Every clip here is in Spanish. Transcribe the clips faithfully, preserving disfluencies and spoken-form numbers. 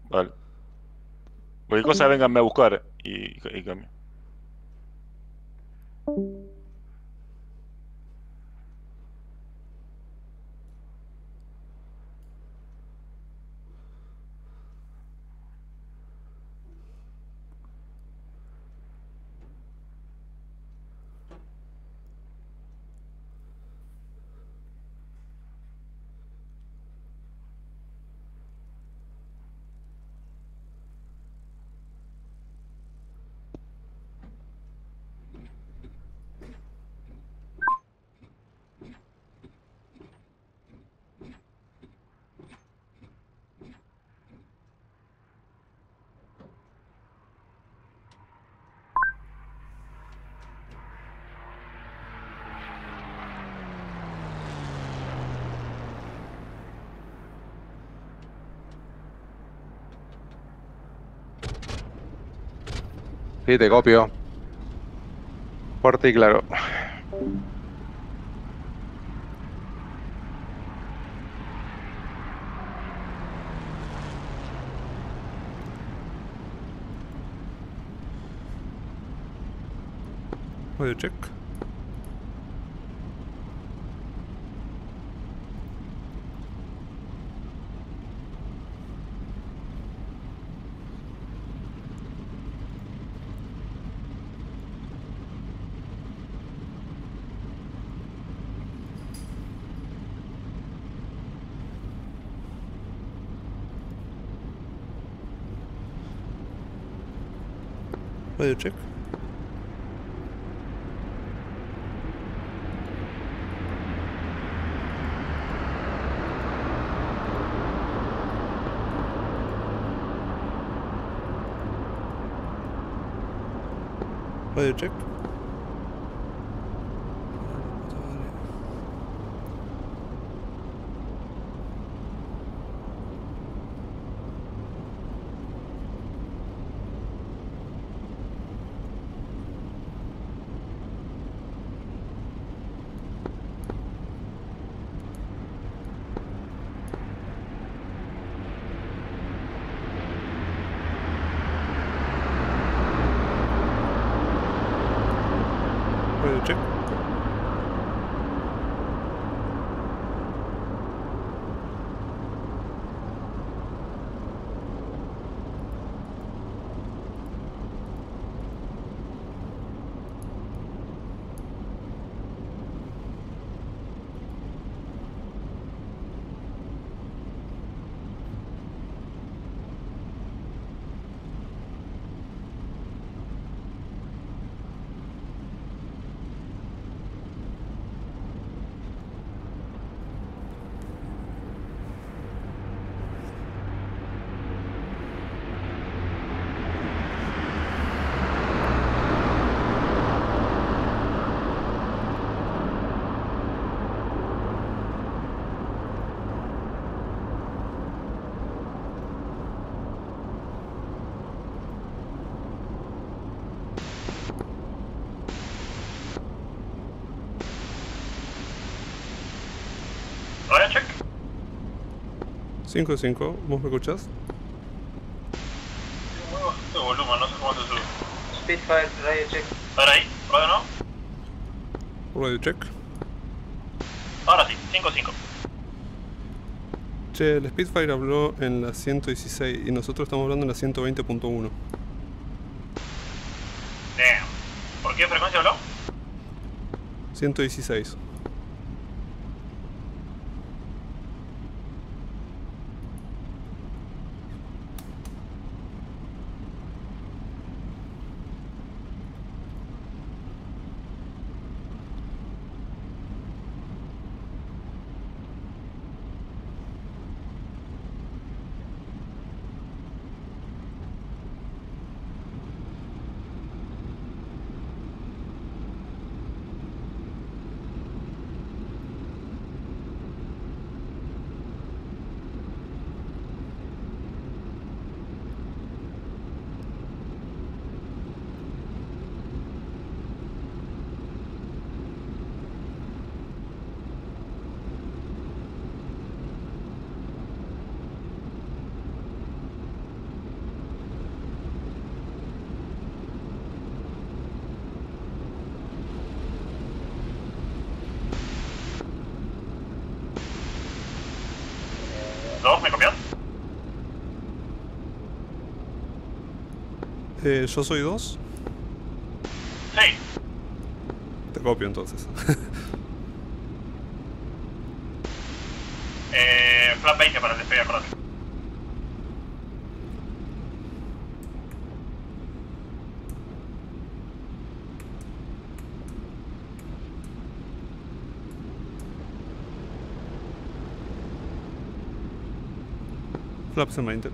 Vale. Cualquier cosa, vénganme a buscar y, y cambio. Sí, te copio. Fuerte y claro. Radio check. Radio check. Radio check. Radio check. Radio check. cinco cinco, ¿vos me escuchás? Muy bajito de volumen, no sé cómo se sube. Spitfire, radio check. A ver ahí, radio no. Radio check. Ahora sí, cinco cinco. Che, el Spitfire habló en la ciento dieciséis y nosotros estamos hablando en la ciento veinte punto uno. Damn. ¿Por qué frecuencia habló? ciento dieciséis. ¿Me copias? Eh, yo soy dos. Sí. Te copio entonces. Eh, flap veinte para el despegue, acordate. Flaps en veinte.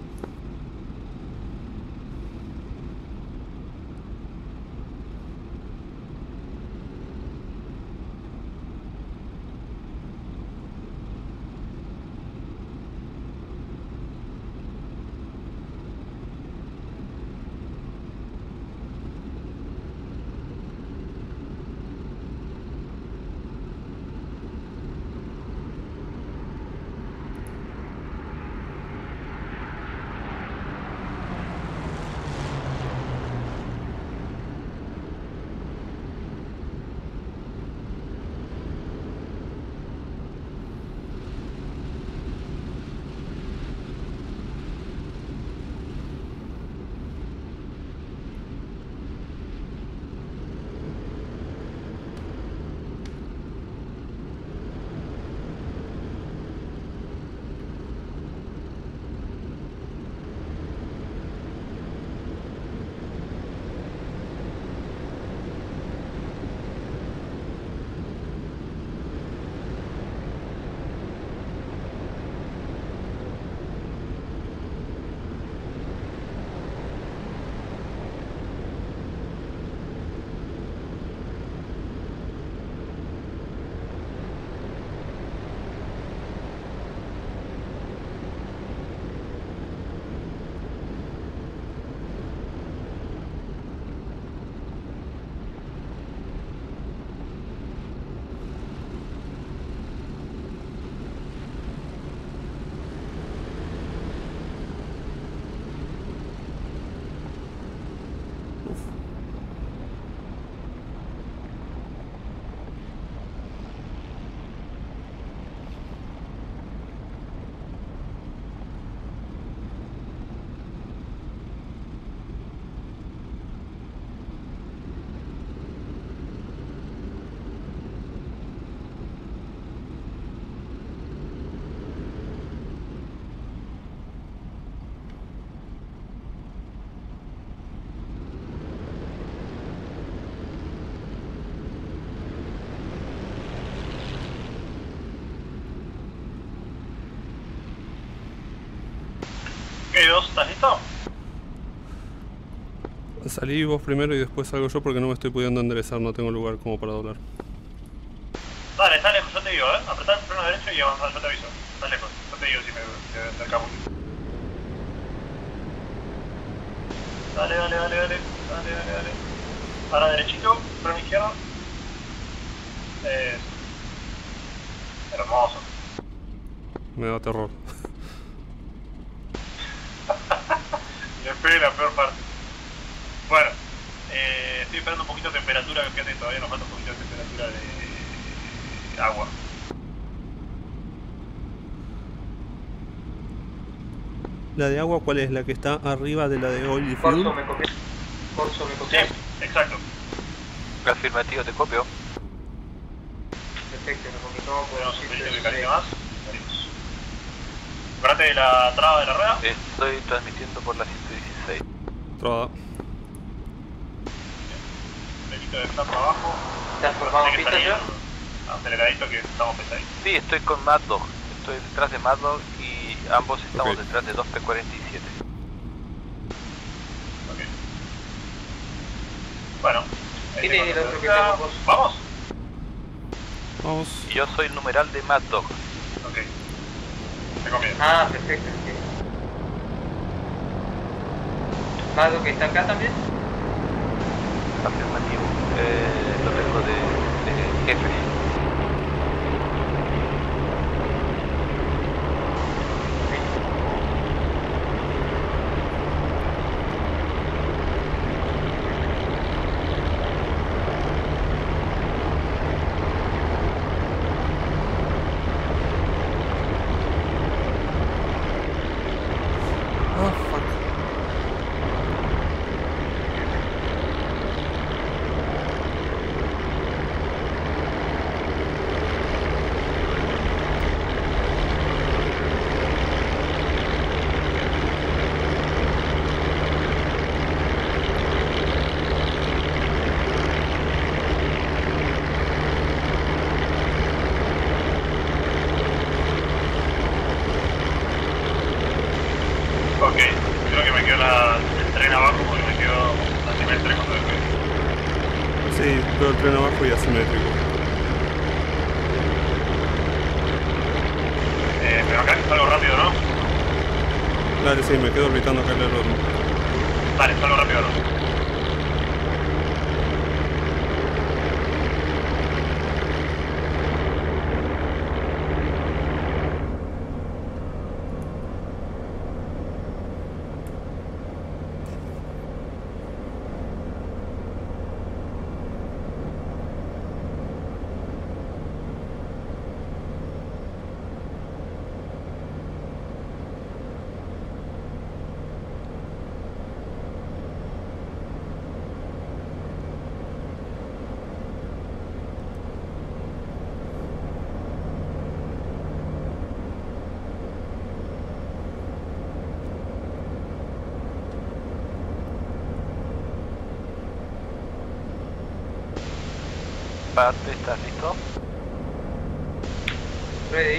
Ok, dos, ¿estás listo? Salí vos primero y después salgo yo porque no me estoy pudiendo enderezar, no tengo lugar como para doblar. Dale, está lejos, yo te digo, ¿eh? Apretá el freno derecho y avanzá, yo te aviso. Está lejos, yo te digo si me, me acercamos. Dale, dale, dale, dale, dale, dale, dale. Ahora derechito, freno izquierdo. Eso. Hermoso. Me da terror. Le pegué la peor parte. Bueno, eh, estoy esperando un poquito de temperatura, fíjate, todavía nos falta un poquito de temperatura de agua. ¿La de agua cuál es? ¿La que está arriba de la de oil y fuel? Corso, me copié. Corso, me Sí, copié. exacto. Afirmativo, te copio. Perfecto, me copié todo por Tenemos un ciento pelito de dieciséis. cariño más. Venimos. Acuérdate de la traba de la rueda. Estoy transmitiendo por la ciento dieciséis. Traba. Pelito de flap abajo. ¿Estás formado Tiene que pista salir ya? aceleradito que estamos pesaditos. Sí, estoy con Mad Dog. Estoy detrás de Mad Dog y ambos estamos Ok. detrás de dos P cuarenta y siete. Ok. Bueno. ahí ¿Quién tengo es el la otro que velocidad. está con vos? ¿Vamos? Vamos. Y yo soy el numeral de Mad Dog. Ok. Te conviene. Ah, perfecto. ok. ¿Mago que está acá también? Afirmativo. Eh, lo tengo de, de jefe. veo la, el tren abajo porque me quedo encima del tren cuando veo. Sí, veo el tren abajo y asimétrico. Eh, pero acá salgo rápido, ¿no? Dale, sí, me quedo orbitando acá el aeródromo. Vale, salgo rápido, ¿no? Parte, ¿estás listo? Ready.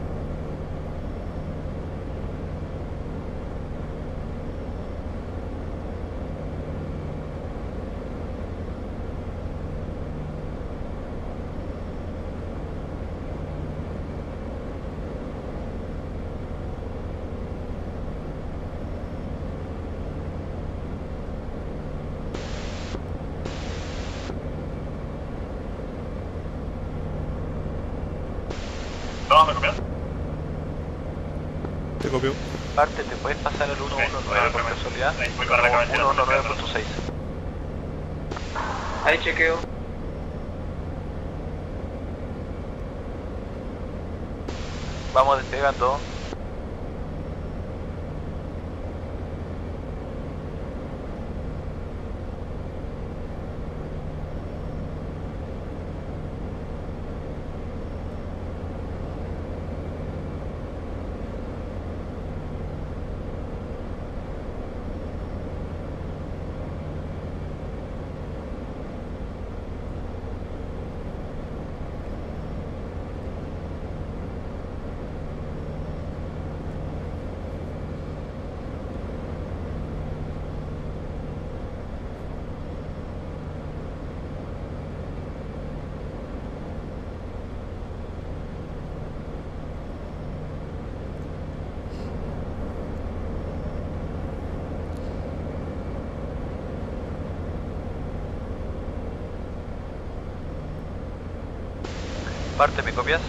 No, me copias. Te copio. Parte, ¿te puedes pasar el uno uno nueve por casualidad? Ahí voy para la cabecera. uno uno nueve punto seis. Ahí chequeo. Vamos despegando. Parte, ¿me copias?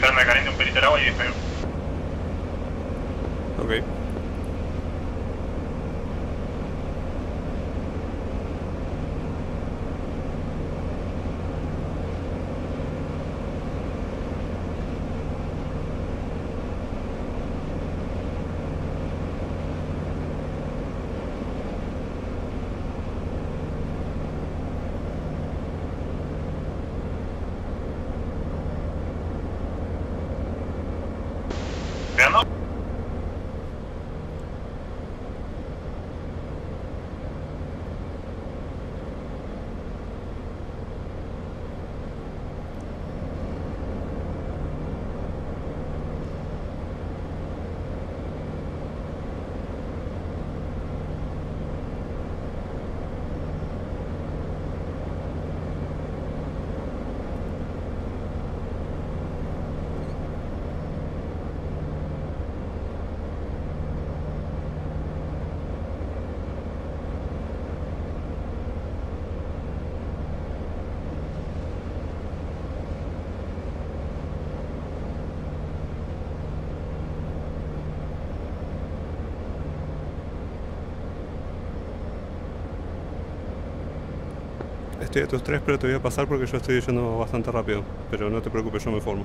esperando que caliente un pelito el agua y despego. Ok. ¿Pegando? Estoy a tus tres, pero te voy a pasar porque yo estoy yendo bastante rápido. Pero no te preocupes, yo me formo.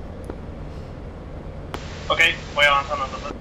Ok, voy avanzando entonces.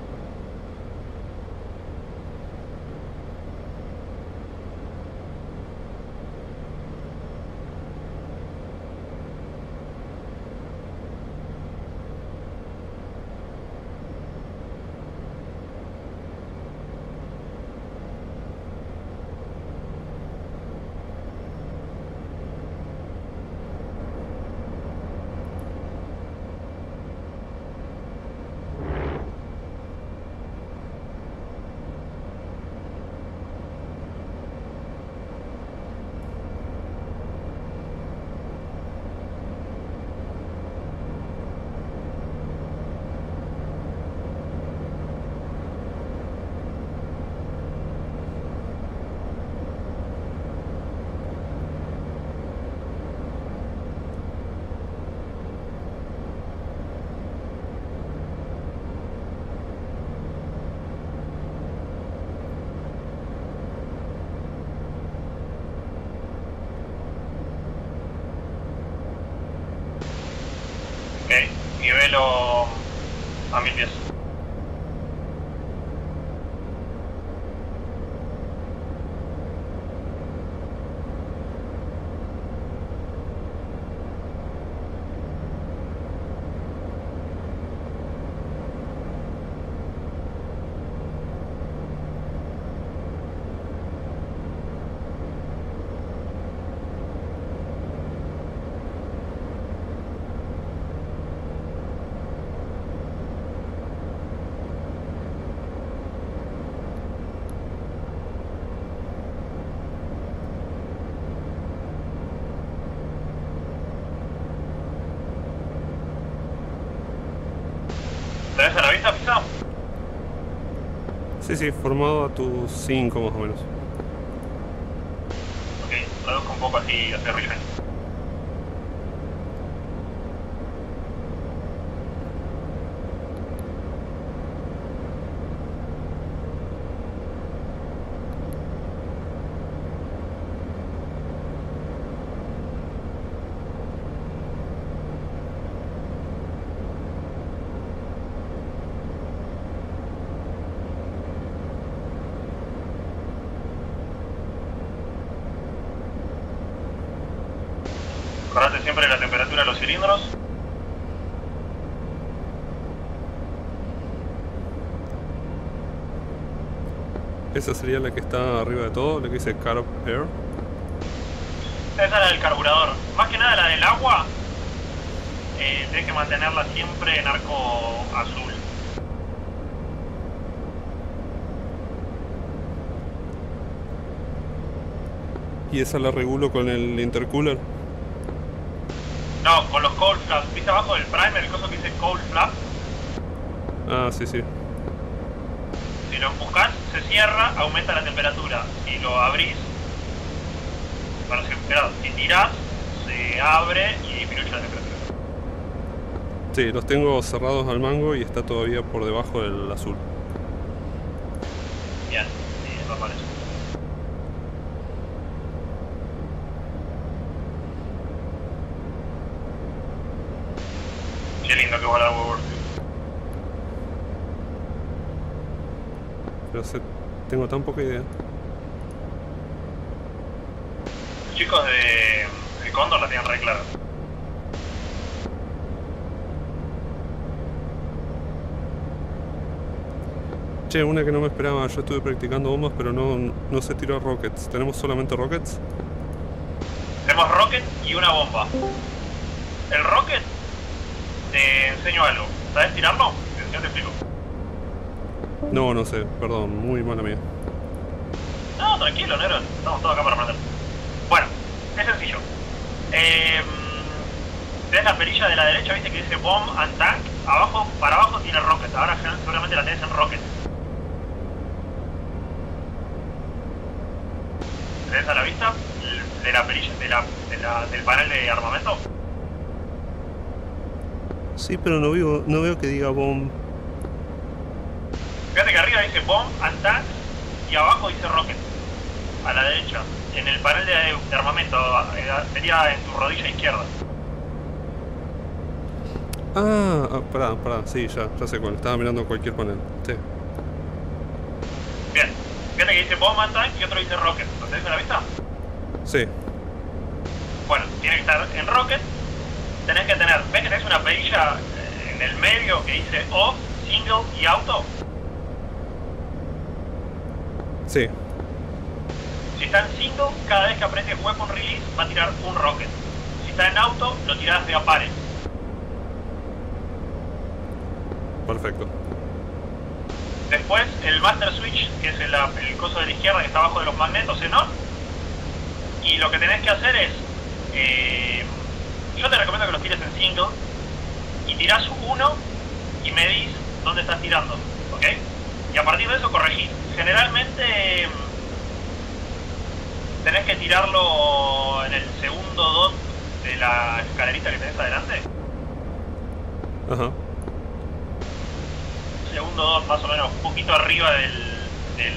Ok, nivelo a mil pies. ¿Tenés a la vista, Pisa? Sí, sí, formado a tus cinco más o menos. Ok, reduzco un poco así hacia arriba. Acordate siempre la temperatura de los cilindros. Esa sería la que está arriba de todo, la que dice Carb Air. Esa es la del carburador. Más que nada la del agua. Eh, tenés que mantenerla siempre en arco azul. Y esa la regulo con el intercooler. No, con los cold flaps. ¿Viste abajo del primer el coso que dice cold flap? Ah, sí, sí. Si lo empujás, se cierra, aumenta la temperatura. Si lo abrís, bueno, si, perdón, si tirás, se abre y disminuye la temperatura. Sí, los tengo cerrados al mango y está todavía por debajo del azul. Bien, sí, es normal eso. Qué lindo que volar Woodward. Pero sé, tengo tan poca idea. Los chicos de, de Cóndor la tienen re clara. Che, una que no me esperaba, yo estuve practicando bombas, pero no, no sé tirar rockets. ¿Tenemos solamente rockets? Tenemos rocket y una bomba. El rocket, te enseño algo. ¿Sabes tirarlo? Te te explico. No, no sé, perdón, muy mala mía. No, tranquilo, negro. Estamos todos acá para aprender. Bueno, es sencillo. Eh, tenés la perilla de la derecha, viste que dice bomb and tank. Abajo, para abajo tiene rocket. Ahora seguramente la tenés en rocket. ¿Tenés a la vista de la perilla, de la, de la, del panel de armamento? Sí, pero no veo, no veo que diga bomb. Fíjate que arriba dice bomb and tank y abajo dice rocket. A la derecha, en el panel de, de armamento, sería en tu rodilla izquierda. Ah, ah, pará, pará, sí, ya, ya sé cuál. Estaba mirando cualquier panel. Sí. Bien, fíjate que dice bomb and tank y otro dice rocket. ¿Lo tenés a la vista? Sí. Bueno, tiene que estar en rocket. Tenés que tener, ¿ves que tenés una perilla en el medio que dice off, single y auto? Sí. Si está en single, cada vez que apretes weapon release va a tirar un rocket. Si está en auto, lo tirás de a pares. Perfecto. Después, el master switch, que es el, el coso de la izquierda que está abajo de los magnetos en on. Y lo que tenés que hacer es, eh, yo te recomiendo que los tires en single y tirás uno y medís dónde estás tirando, ¿ok? Y a partir de eso corregís. Generalmente tenés que tirarlo en el segundo dot de la escalerita que tenés adelante. Ajá. Segundo dot más o menos, un poquito arriba del, del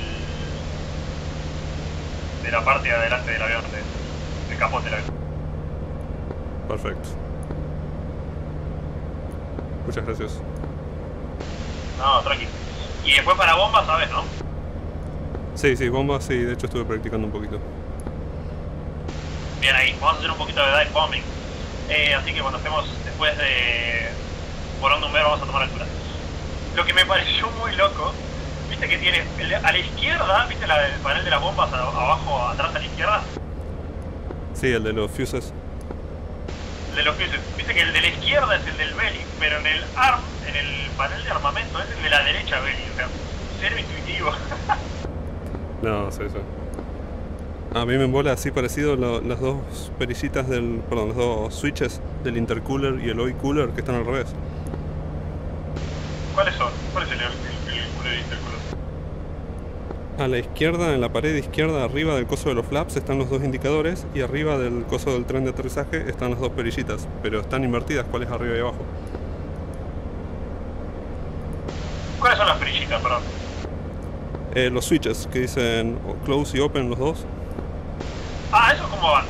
de la parte de adelante del avión, de, del capote del avión. Perfecto. Muchas gracias. No, tranqui. Y después para bombas, ¿sabes, no? Sí, sí, bombas, sí, de hecho estuve practicando un poquito. Bien ahí, vamos a hacer un poquito de dive bombing. Eh, así que cuando estemos después de volando un ver vamos a tomar altura. Lo que me pareció muy loco, viste que tiene el, a la izquierda, viste la, el panel de las bombas a, abajo, atrás a la izquierda. Sí, el de los fuses. El de los fuses. Viste que el de la izquierda es el del belly, pero en el arm, en el panel de armamento es el de la derecha belly. O sea, cero intuitivo. No, sí, sí. A mí me embola así parecido lo, las dos perillitas del, perdón, los dos switches del intercooler y el oil cooler que están al revés. ¿Cuáles son? ¿Cuál es el, el, el cooler intercooler? A la izquierda, en la pared izquierda, arriba del coso de los flaps están los dos indicadores y arriba del coso del tren de aterrizaje están las dos perillitas, pero están invertidas, ¿cuál es arriba y abajo? ¿Cuáles son las perillitas, perdón? Eh, los switches que dicen close y open los dos. Ah, ¿eso cómo van?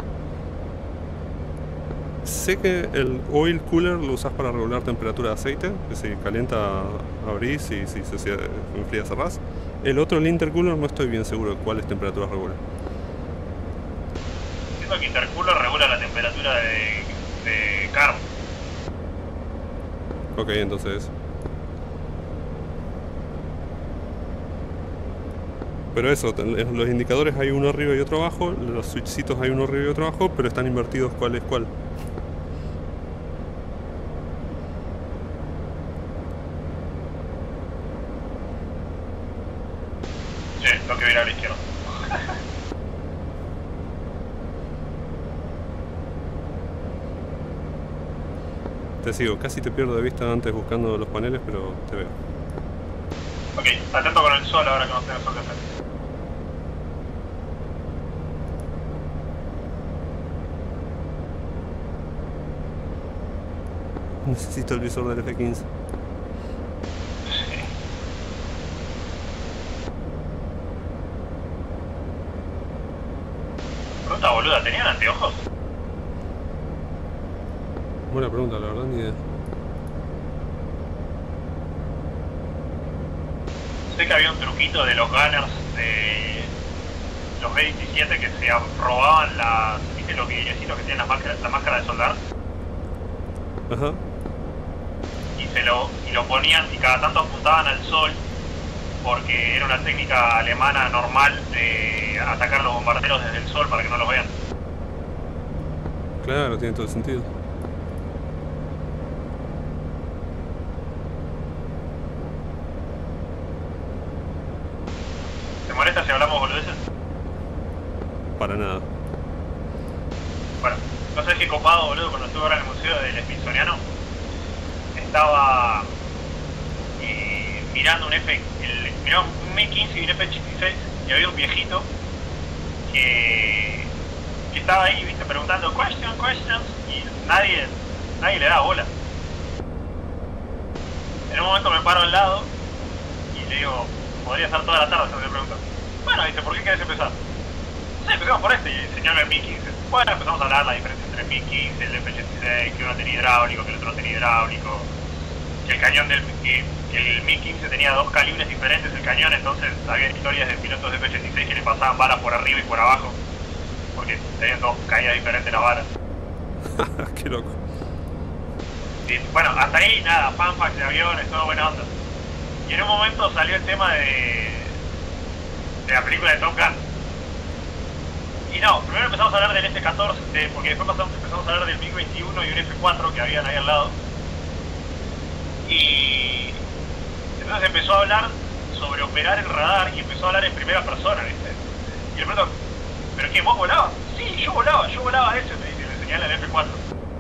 Sé que el oil cooler lo usas para regular temperatura de aceite, que si calienta abrís y si se enfría cerrás. El otro, el intercooler, no estoy bien seguro de cuáles temperaturas regula. Entiendo que intercooler regula la temperatura de, de carro. Ok, entonces... Pero eso, los indicadores hay uno arriba y otro abajo, los switchcitos hay uno arriba y otro abajo, pero están invertidos cuál es cuál. Sí, lo que viene a la izquierda. Te sigo, casi te pierdo de vista antes buscando los paneles, pero te veo. Ok, atento con el sol ahora que no tenemos sol de frente. Necesito el visor del F quince. Pregunta boluda, ¿tenían anteojos? Buena pregunta, la verdad, ni idea. Sé que había un truquito de los gunners de los B diecisiete que se robaban las, ¿viste los vidriecitos que tienen las máscaras, la máscara de soldar? Ajá. Y se lo, y lo ponían y cada tanto apuntaban al sol porque era una técnica alemana normal de atacar a los bombarderos desde el sol para que no los vean. Claro, tiene todo el sentido. ¿Te molesta si hablamos boludeces? Para nada. Bueno, no sé qué copado boludo, cuando estuve ahora en el museo del Smithsoniano estaba eh, mirando un F, el, miraba un M quince y un F ochenta y seis y había un viejito que, que estaba ahí, viste, preguntando questions, questions y nadie, nadie le da bola. En un momento me paro al lado y le digo, podría estar toda la tarde haciendo preguntas. Bueno, dice, ¿por qué querés empezar? Sí, empezamos por este y señala el M quince. Bueno, empezamos a hablar la diferencia entre el M quince, el F ochenta y seis, que uno tenía hidráulico, que el otro no tenía hidráulico, que el cañón del que, que el M quince tenía dos calibres diferentes el cañón, entonces había historias de pilotos de F ochenta y seis que le pasaban balas por arriba y por abajo, porque tenían dos caídas diferentes las balas. Qué loco. Y, bueno, hasta ahí nada, fanfax de aviones, todo buena onda. Y en un momento salió el tema de, de la película de Top Gun. Y no, primero empezamos a hablar del F catorce, de, porque después pasamos, empezamos a hablar del MiG veintiuno y un F cuatro que habían ahí al lado. Y entonces empezó a hablar sobre operar el radar y empezó a hablar en primera persona, ¿viste? Y el pronto, ¿pero qué, vos volabas? Sí, yo volaba, yo volaba eso, me dice, le señala el F cuatro.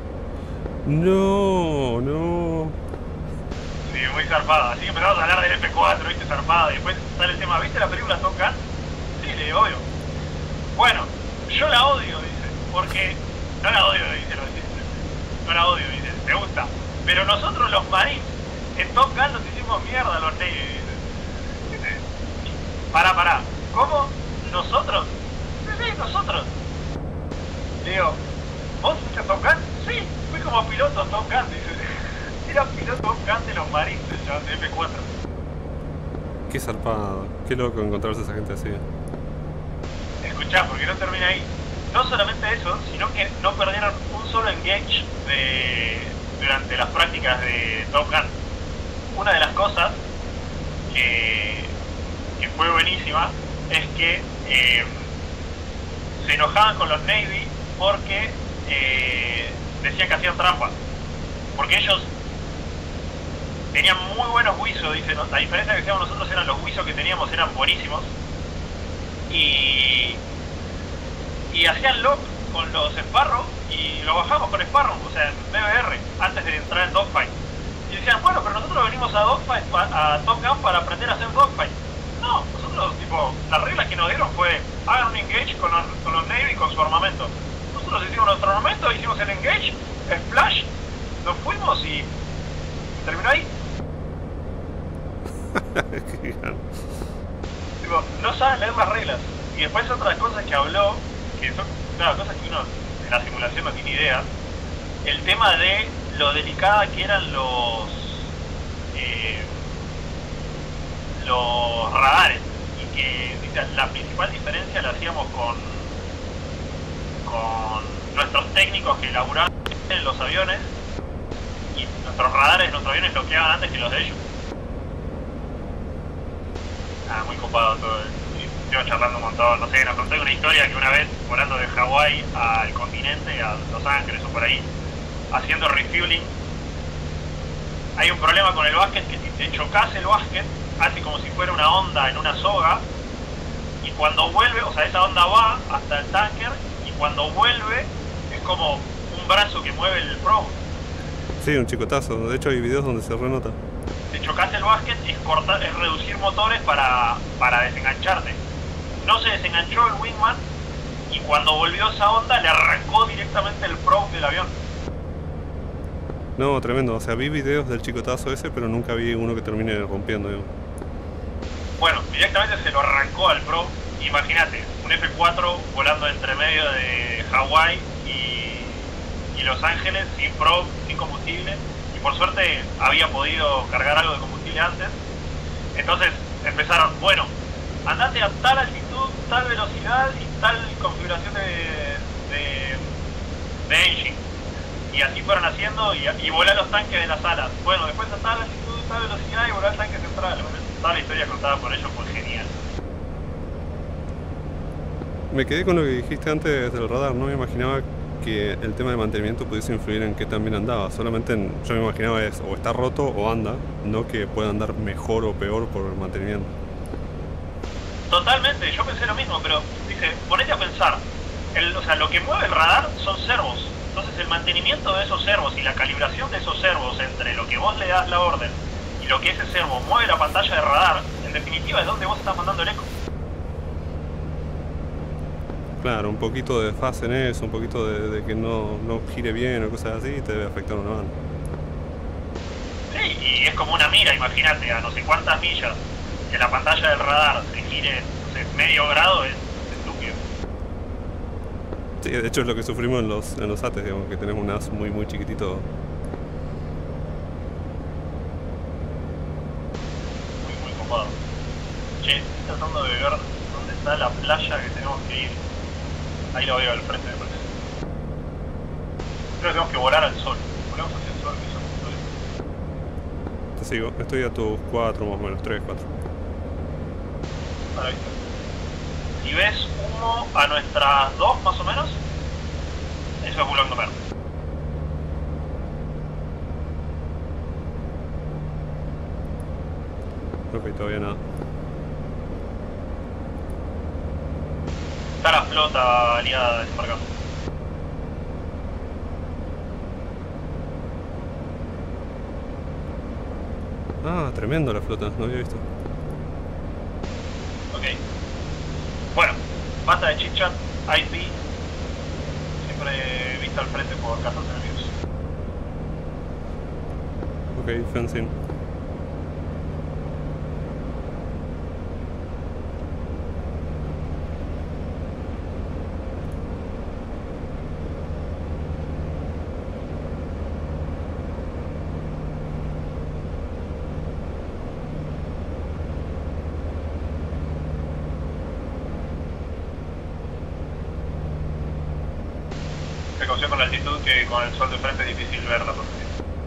No, no. Sí, muy zarpado. Así que empezamos a hablar del F cuatro, ¿viste? Zarpado. Y después sale el tema, ¿viste la película Top Gun? Sí, le digo, obvio. Bueno, yo la odio, dice, porque... No la odio, dice, no, dice, no la odio, dice, me gusta. Pero nosotros los Marines, en Top Gun nos hicimos mierda los Navy, dice. Pará, pará. ¿Cómo? ¿Nosotros? Sí, sí, nosotros. Le digo, ¿vos fuiste a Top Gun? Sí, fui como piloto Top Gun, dice. Era piloto Top Gun de los Marines, de F cuatro. Qué zarpado. Qué loco encontrarse a esa gente así. Escuchá, porque no termina ahí. No solamente eso, sino que no perdieron un solo engage de, durante las prácticas de Top Gun. Una de las cosas que, que fue buenísima es que eh, se enojaban con los Navy porque eh, decían que hacían trampa. Porque ellos tenían muy buenos guisos, dicen, a diferencia de que seamos nosotros, eran los guisos que teníamos, eran buenísimos. Y, y hacían lock con los Sparrow y lo bajamos con Sparrow, o sea, en B B R, antes de entrar en dogfight. Y decían, bueno, pero nosotros venimos a dogfight, a Top Gun para aprender a hacer dogfight. No, nosotros, tipo, las reglas que nos dieron fue, hagan un engage con los, con los Navy y con su armamento. Nosotros hicimos nuestro armamento, hicimos el engage, splash, nos fuimos y terminó ahí. Qué grande. No saben leer las reglas. Y después otras cosas que habló, que son, claro, cosas que uno en la simulación no tiene idea. El tema de lo delicada que eran los eh, los radares. Y que dice, la principal diferencia la hacíamos con con nuestros técnicos que laburaban en los aviones. Y nuestros radares de nuestros aviones bloqueaban antes que los de ellos. Ah, muy copado todo. Estuve charlando un montón. No sé, nos conté una historia que una vez volando de Hawái al continente, a Los Ángeles o por ahí, haciendo refueling, hay un problema con el basket que si te chocas el basket, hace como si fuera una onda en una soga, y cuando vuelve, o sea, esa onda va hasta el tanker, y cuando vuelve es como un brazo que mueve el probe. Sí, un chicotazo. De hecho hay videos donde se renota. Te chocas el basket es, cortar, es reducir motores para, para desengancharte. No se desenganchó el wingman y cuando volvió esa onda le arrancó directamente el probe del avión. No, tremendo. O sea, vi videos del chicotazo ese, pero nunca vi uno que termine rompiendo, digamos. Bueno, directamente se lo arrancó al Pro. Imagínate, un F cuatro volando entre medio de Hawái y, y Los Ángeles, sin Pro, sin combustible. Y por suerte había podido cargar algo de combustible antes. Entonces empezaron, bueno, andate a tal altitud, tal velocidad y tal configuración de, de, de engine. Y así fueron haciendo y, y volá los tanques de las alas. Bueno, después a tal altitud, tal velocidad y volá el tanque central. Toda la historia contada por ellos fue genial. Me quedé con lo que dijiste antes del radar. No me imaginaba que el tema de mantenimiento pudiese influir en qué tan bien andaba. Solamente en, yo me imaginaba es o está roto o anda, no que pueda andar mejor o peor por el mantenimiento. Totalmente, yo pensé lo mismo, pero dije, ponete a pensar, el, o sea, lo que mueve el radar son servos. Entonces el mantenimiento de esos servos y la calibración de esos servos entre lo que vos le das la orden y lo que ese servo mueve la pantalla de radar, en definitiva es donde vos estás mandando el eco. Claro, un poquito de desfase en eso, un poquito de, de que no, no gire bien o cosas así, te debe afectar una banda. Sí, y es como una mira, imagínate, a no sé cuántas millas, que la pantalla del radar se gire, no sé, medio grado, es estúpido. Sí, de hecho es lo que sufrimos en los, en los A T E S, digamos, que tenemos un A S muy muy chiquitito. Muy, muy copado. Che, estoy tratando de ver dónde está la playa que tenemos que ir. Ahí lo veo al frente, me parece. Creo que tenemos que volar al sol. Volamos hacia el sol, que eso es Te sigo, estoy a tus cuatro más o menos, tres, cuatro. a la vista. Si ves humo a nuestras dos más o menos, eso es Bulldog número. Ok, todavía nada. Está la flota aliada desembarcando. Ah, tremendo la flota, no había visto. Ok. Bueno, basta de chit chat, I P. Siempre vista al frente por casos enemigos. Ok, fencing. Precaución con la altitud, que con el sol de frente es difícil ver la posición.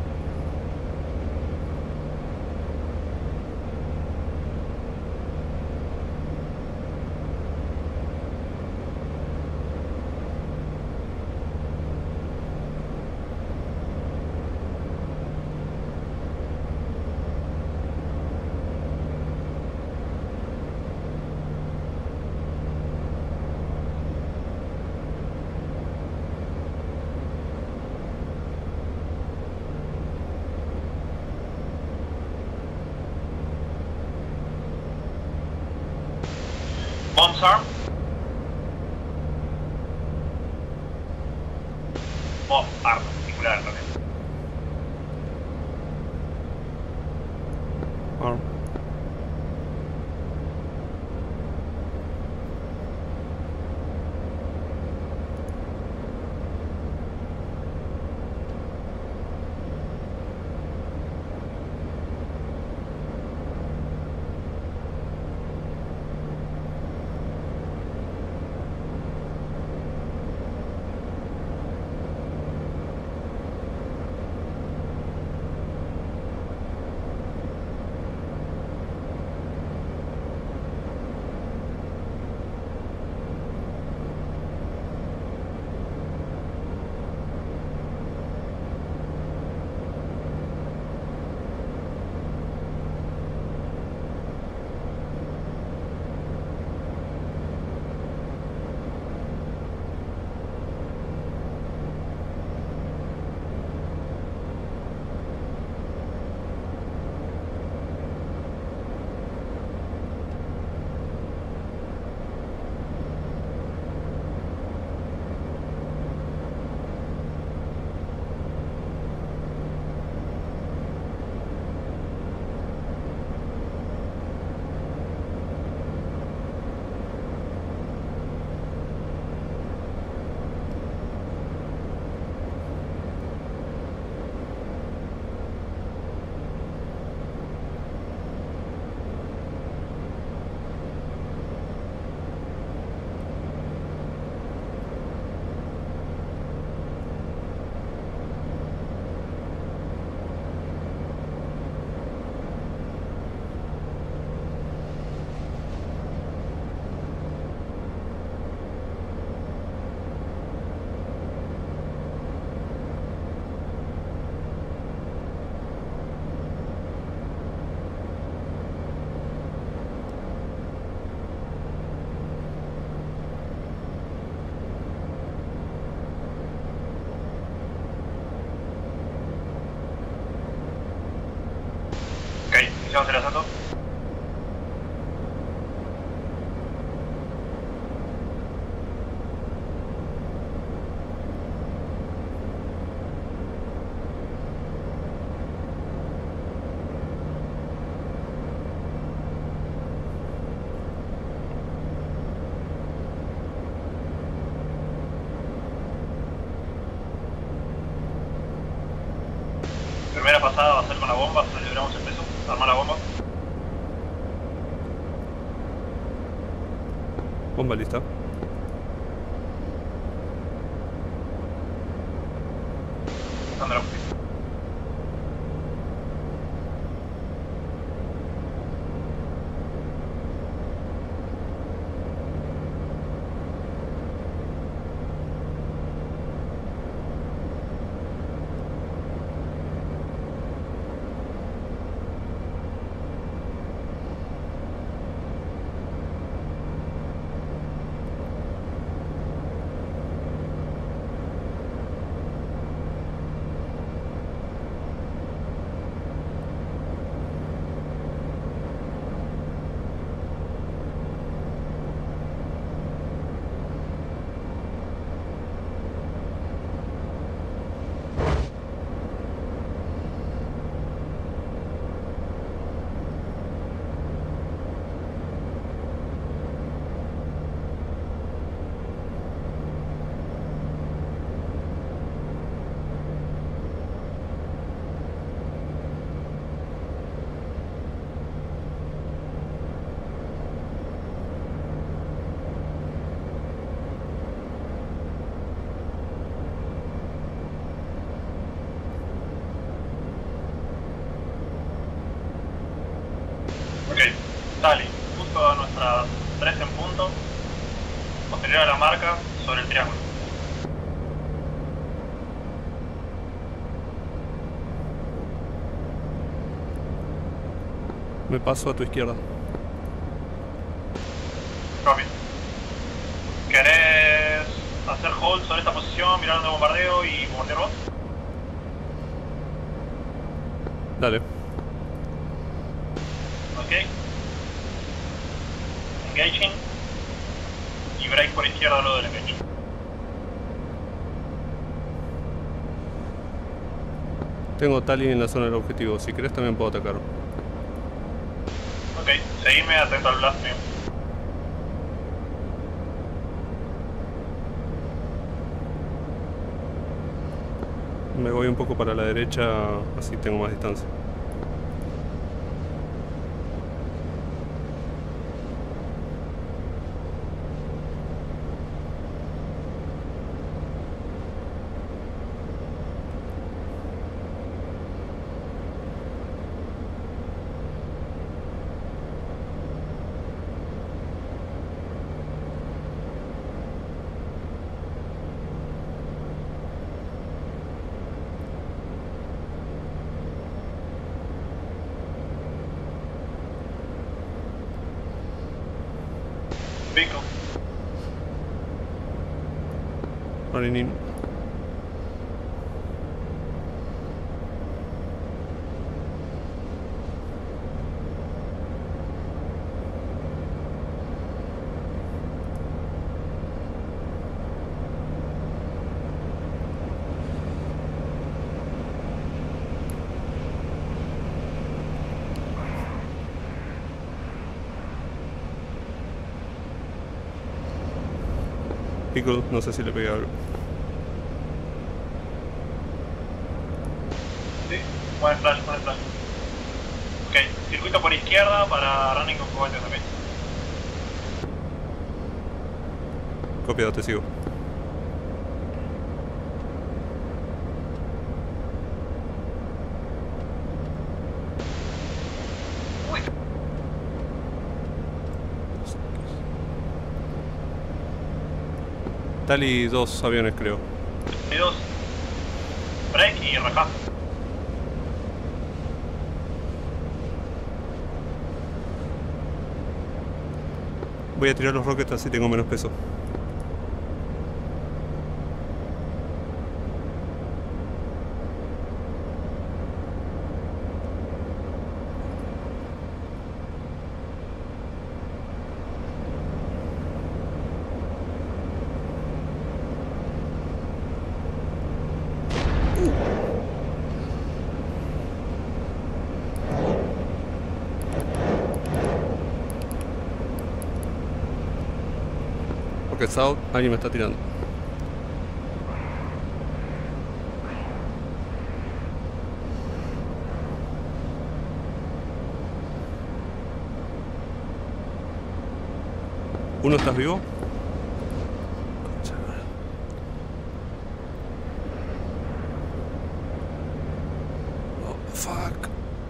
Bombs arm. Bomb arm, particular en realidad. Arm. Iniciamos el asalto. Primera pasada va a ser con la bomba, si libramos el peso. Arma la bomba. Bomba lista. Sandra. Ok, Tali, justo a nuestras tres en punto, posterior a la marca, sobre el triángulo. Me paso a tu izquierda. Copy. ¿Querés hacer hold sobre esta posición, mirar de bombardeo y bombardear vos? Dale. Ok. Engaging. Y break por izquierda luego del engage. Tengo Tali en la zona del objetivo. Si querés también puedo atacar. Ok, seguime atento al blast mío. Me voy un poco para la derecha, así tengo más distancia. Pico. Running in. Pickle, no sé si le pegué algo. Sí, buen flash, buen flash. Ok, circuito por izquierda para running con cohetes, ok. Copiado, te sigo. Uy, Tali, dos aviones creo. y dos. Break y rajá. Voy a tirar los rockets así tengo menos peso. rockets out. Alguien me está tirando. ¿Uno estás vivo? Oh, fuck.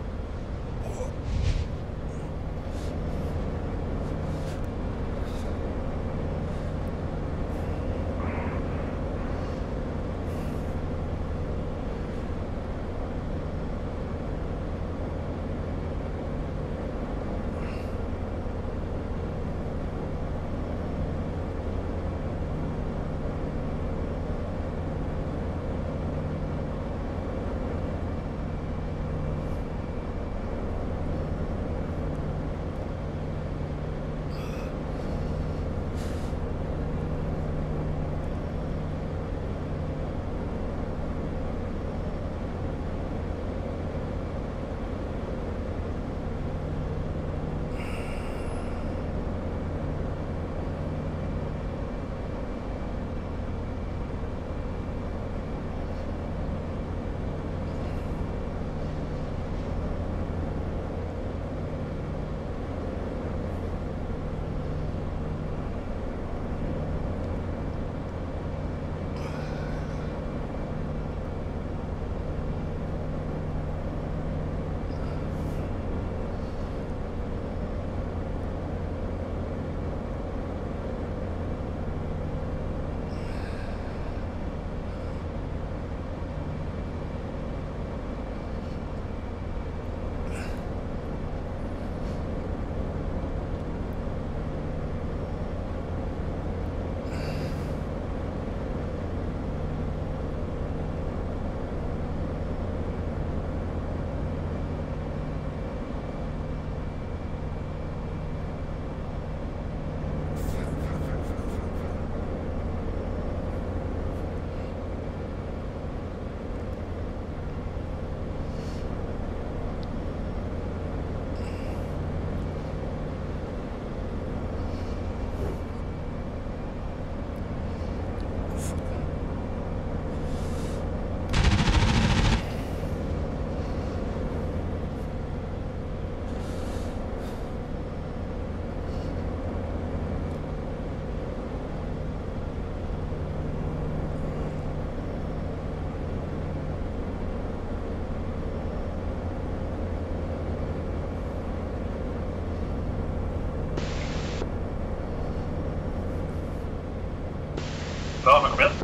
¿No? ¿Me copias?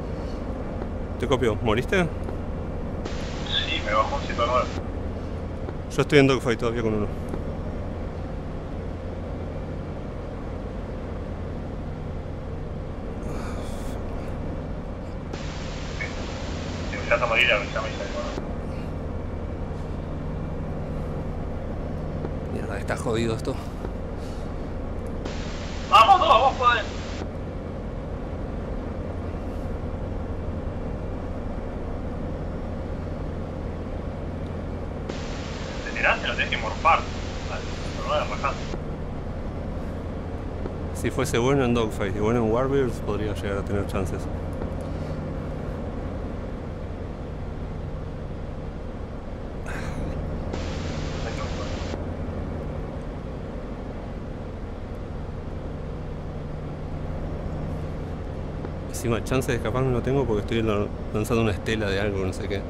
Te copio. ¿Moriste? Sí, me bajó un ciento nueve. Yo estoy en dogfight todavía con uno. Si me llegas a morir, avísame y salgo. Mierda, está jodido esto. ¡Vamos, todos! ¡Vos podés! Te tiraste, lo tenés que morfar. Vale, no lo rajando. Si fuese bueno en dogfight y bueno en warbears, podría llegar a tener chances. Encima, chance de escaparme no tengo porque estoy lanzando una estela de algo, no sé qué.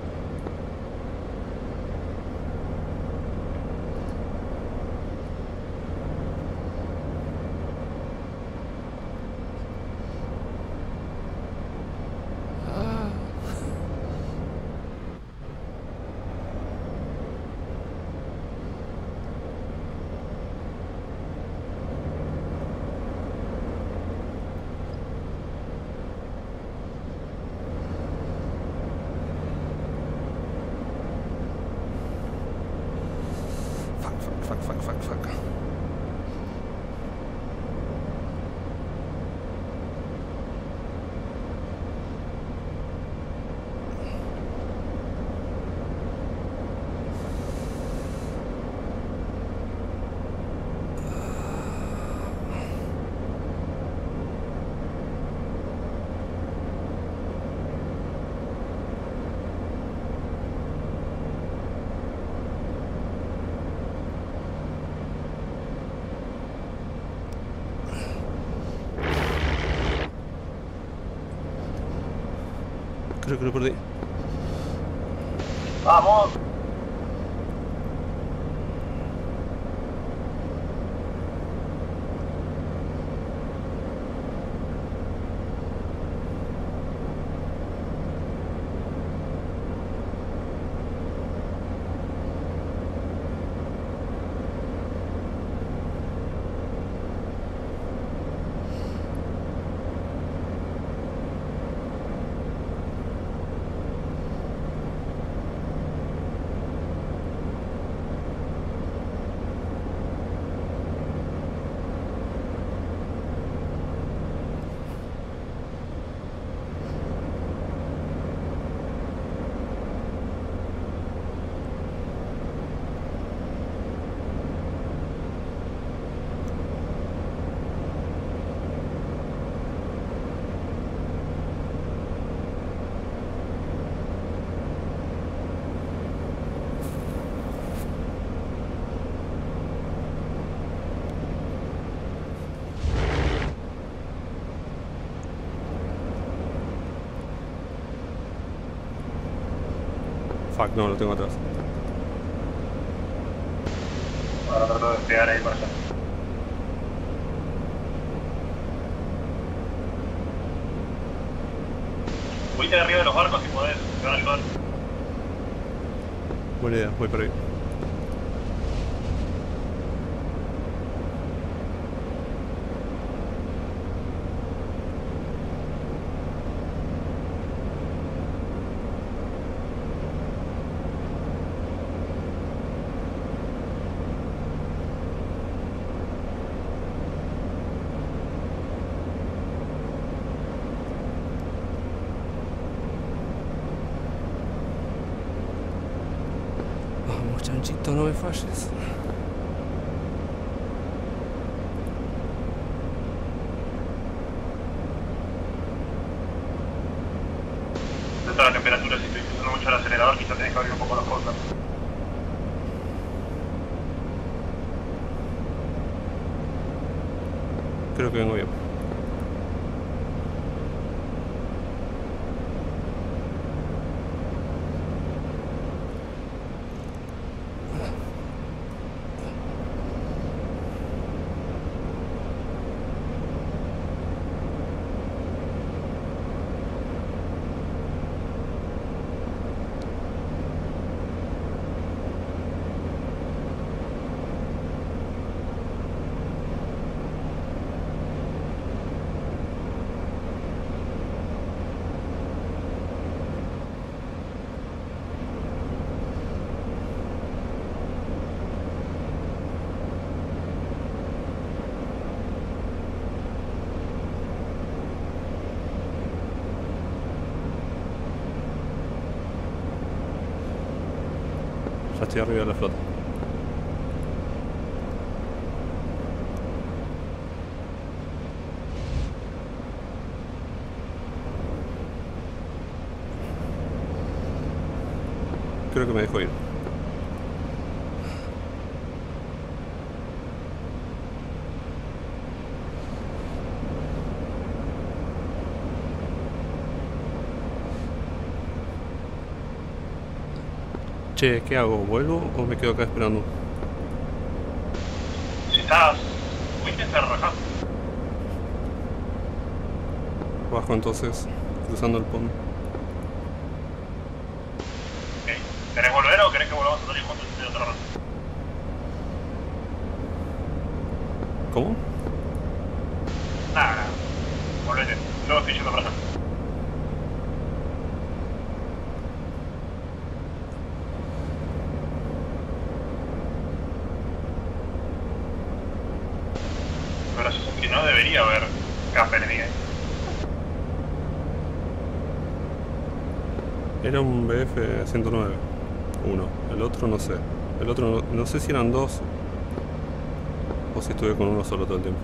Fuck, fuck, fuck, fuck. Creo que lo perdí. ¡Vamos! Fuck, no, lo tengo atrás. Ahora trato de pegar ahí para allá. Fuiste de arriba de los barcos si podés, te van a ayudar. Buena idea, voy por ahí. Vamos, chanchito, no me falles. Dentro de la temperatura, si estoy usando mucho el acelerador, quizá tenés que abrir un poco los cosas. Creo que vengo bien. Ya estoy arriba de la flota. Creo que me dejo ir. Che, ¿qué hago? ¿Vuelvo o me quedo acá esperando? Si estás... fuiste, estás relajado. Bajo entonces, cruzando el pont. Ok. ¿Querés volver o querés que volvamos a salir juntos de otra ronda? ¿Cómo? Nada, nada. Volvete. Luego estoy yendo para allá. Lo gracioso es que no debería haber capa enemiga. Era un B F ciento nueve. Uno. El otro no sé. El otro no, no sé si eran dos o si estuve con uno solo todo el tiempo.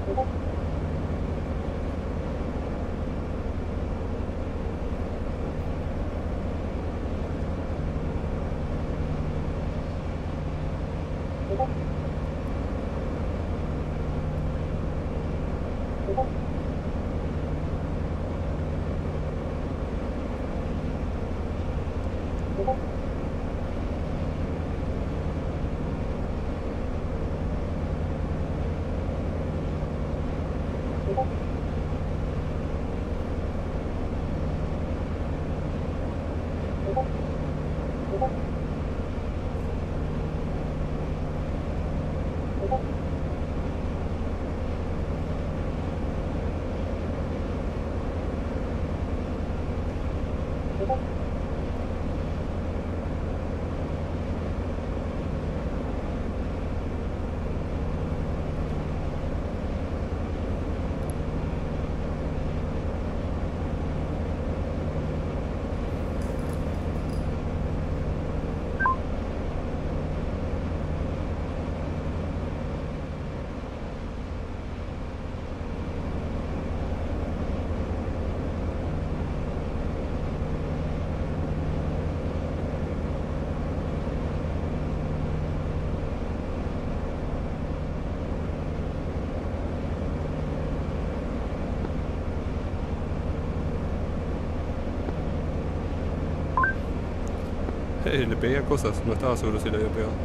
Eh, le pegué a cosas, no estaba seguro si le había pegado.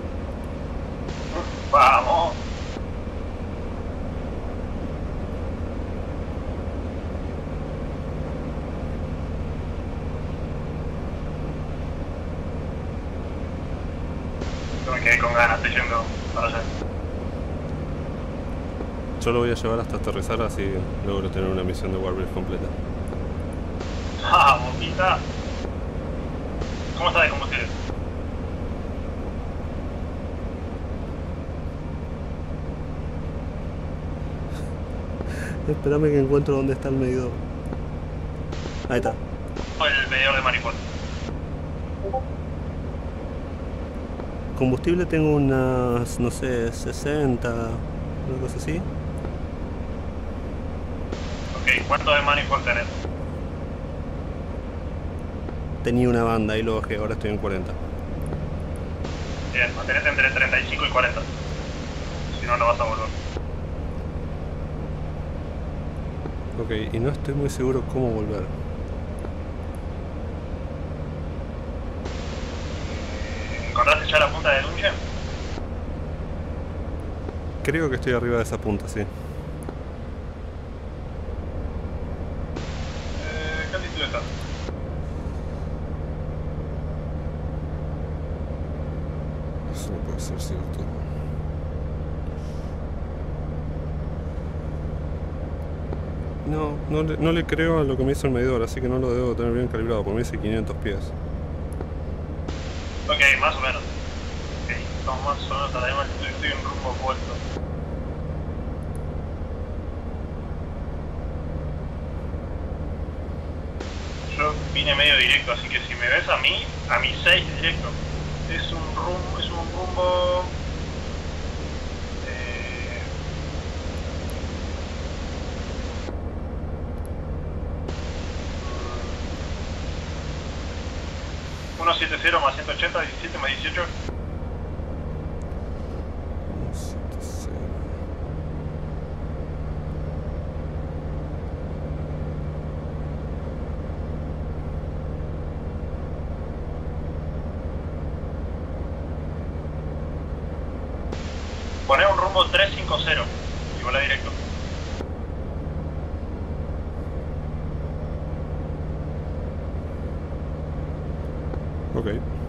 Vamos. Yo me quedé con ganas, estoy yendo para allá. Yo lo voy a llevar hasta aterrizar, así logro tener una misión de Warbird completa. ¡Ah, boquita! ¿Cómo está de combustible? Espérame que encuentro dónde está el medidor. Ahí está. El medidor de mariposa. Combustible tengo unas, no sé, sesenta, una cosa así. Ok, ¿cuánto de manifold tenés? Tenía una banda y lo bajé, ahora estoy en cuarenta. Bien, mantenete entre treinta y cinco y cuarenta. Si no, no vas a volver. Ok, y no estoy muy seguro cómo volver. ¿Encontraste ya la punta de Dungeon? Creo que estoy arriba de esa punta, sí. Eh, ¿Qué altitud está? Eso no puede ser cierto. No, no le, no le creo a lo que me hizo el medidor, así que no lo debo tener bien calibrado, porque me dice quinientos pies. Ok, más o menos. Ok, estamos más o menos a la misma altitud, estoy en rumbo opuesto. Yo vine medio directo, así que si me ves a mí, a mi seis directo. Es un rumbo, es un rumbo... Eh... ciento setenta más ciento ochenta, diecisiete más dieciocho. Poné un rumbo trescientos cincuenta y volá directo. Ok.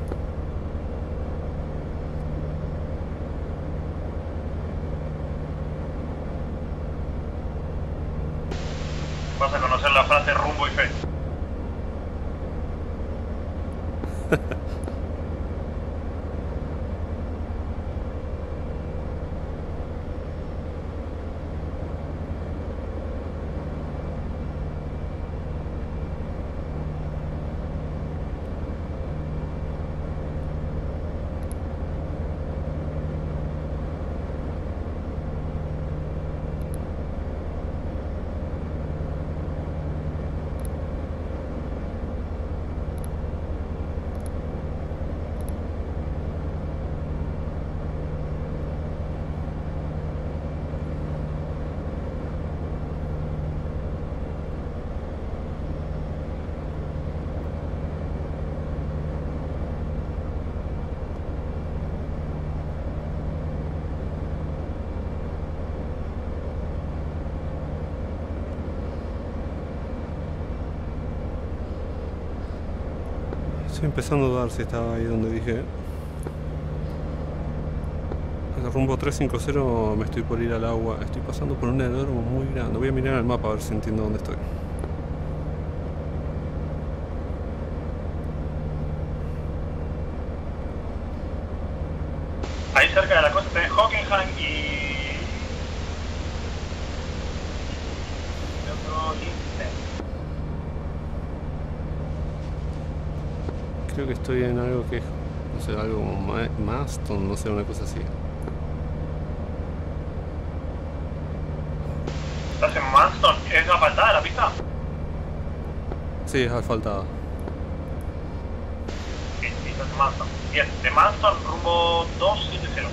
Vas a conocer la frase rumbo y fe. Estoy empezando a dudar si estaba ahí donde dije. El rumbo trescientos cincuenta me estoy por ir al agua. Estoy pasando por un aeródromo muy grande. Voy a mirar el mapa a ver si entiendo dónde estoy. Ahí cerca de la costa tenés Hockenheim y... otro Lince. Creo que estoy en algo que es, no sé, algo como Ma- Maston, no sé, una cosa así. ¿Estás en Manston? ¿Es asfaltada la pista? Sí, es asfaltada. Sí, sí, estás en Manston. Bien, de Manston rumbo doscientos setenta.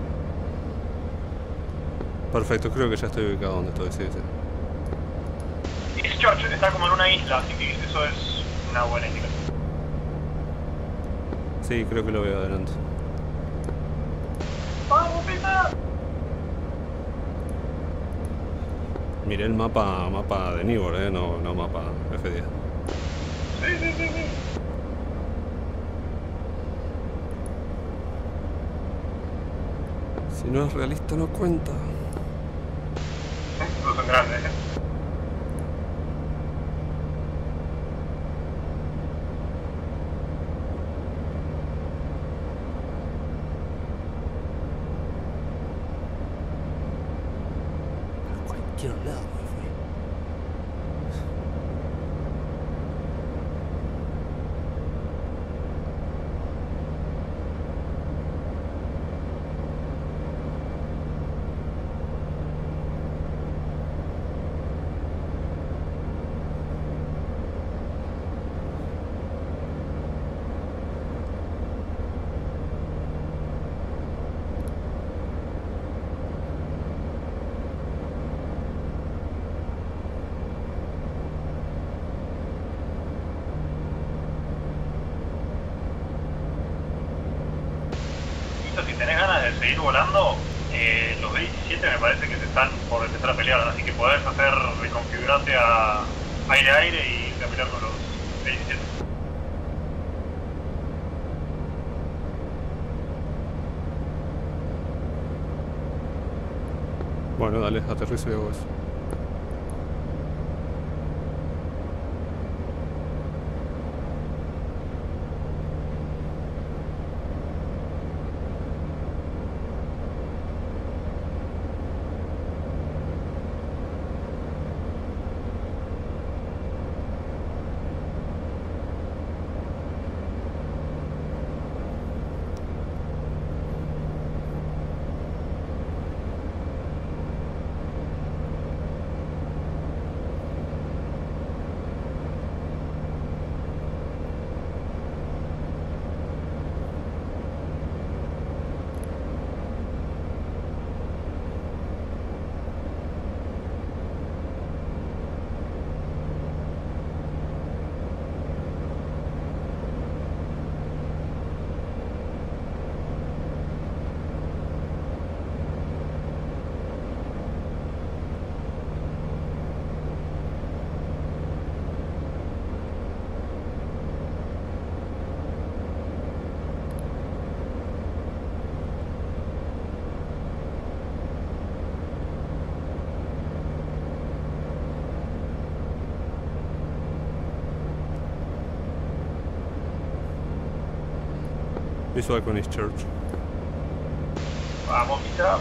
Perfecto, creo que ya estoy ubicado donde estoy, sí, sí. East Church está como en una isla, así que eso es una buena indicación. Sí, creo que lo veo adelante. ¡Vamos, pista! Miré el mapa mapa de Nibor, eh, no, no mapa F diez. Sí, sí, sí, sí. Si no es realista, no cuenta. No son grandes, ¿eh? A cualquier lado me fui. Si tenés ganas de seguir volando, eh, los B diecisiete me parece que se están por empezar a pelear, así que podés hacer reconfigurarte a aire-aire y irte a pelear con los B diecisiete. Bueno, dale, aterrizo y hago eso. Visual con East Church. Vamos, pista.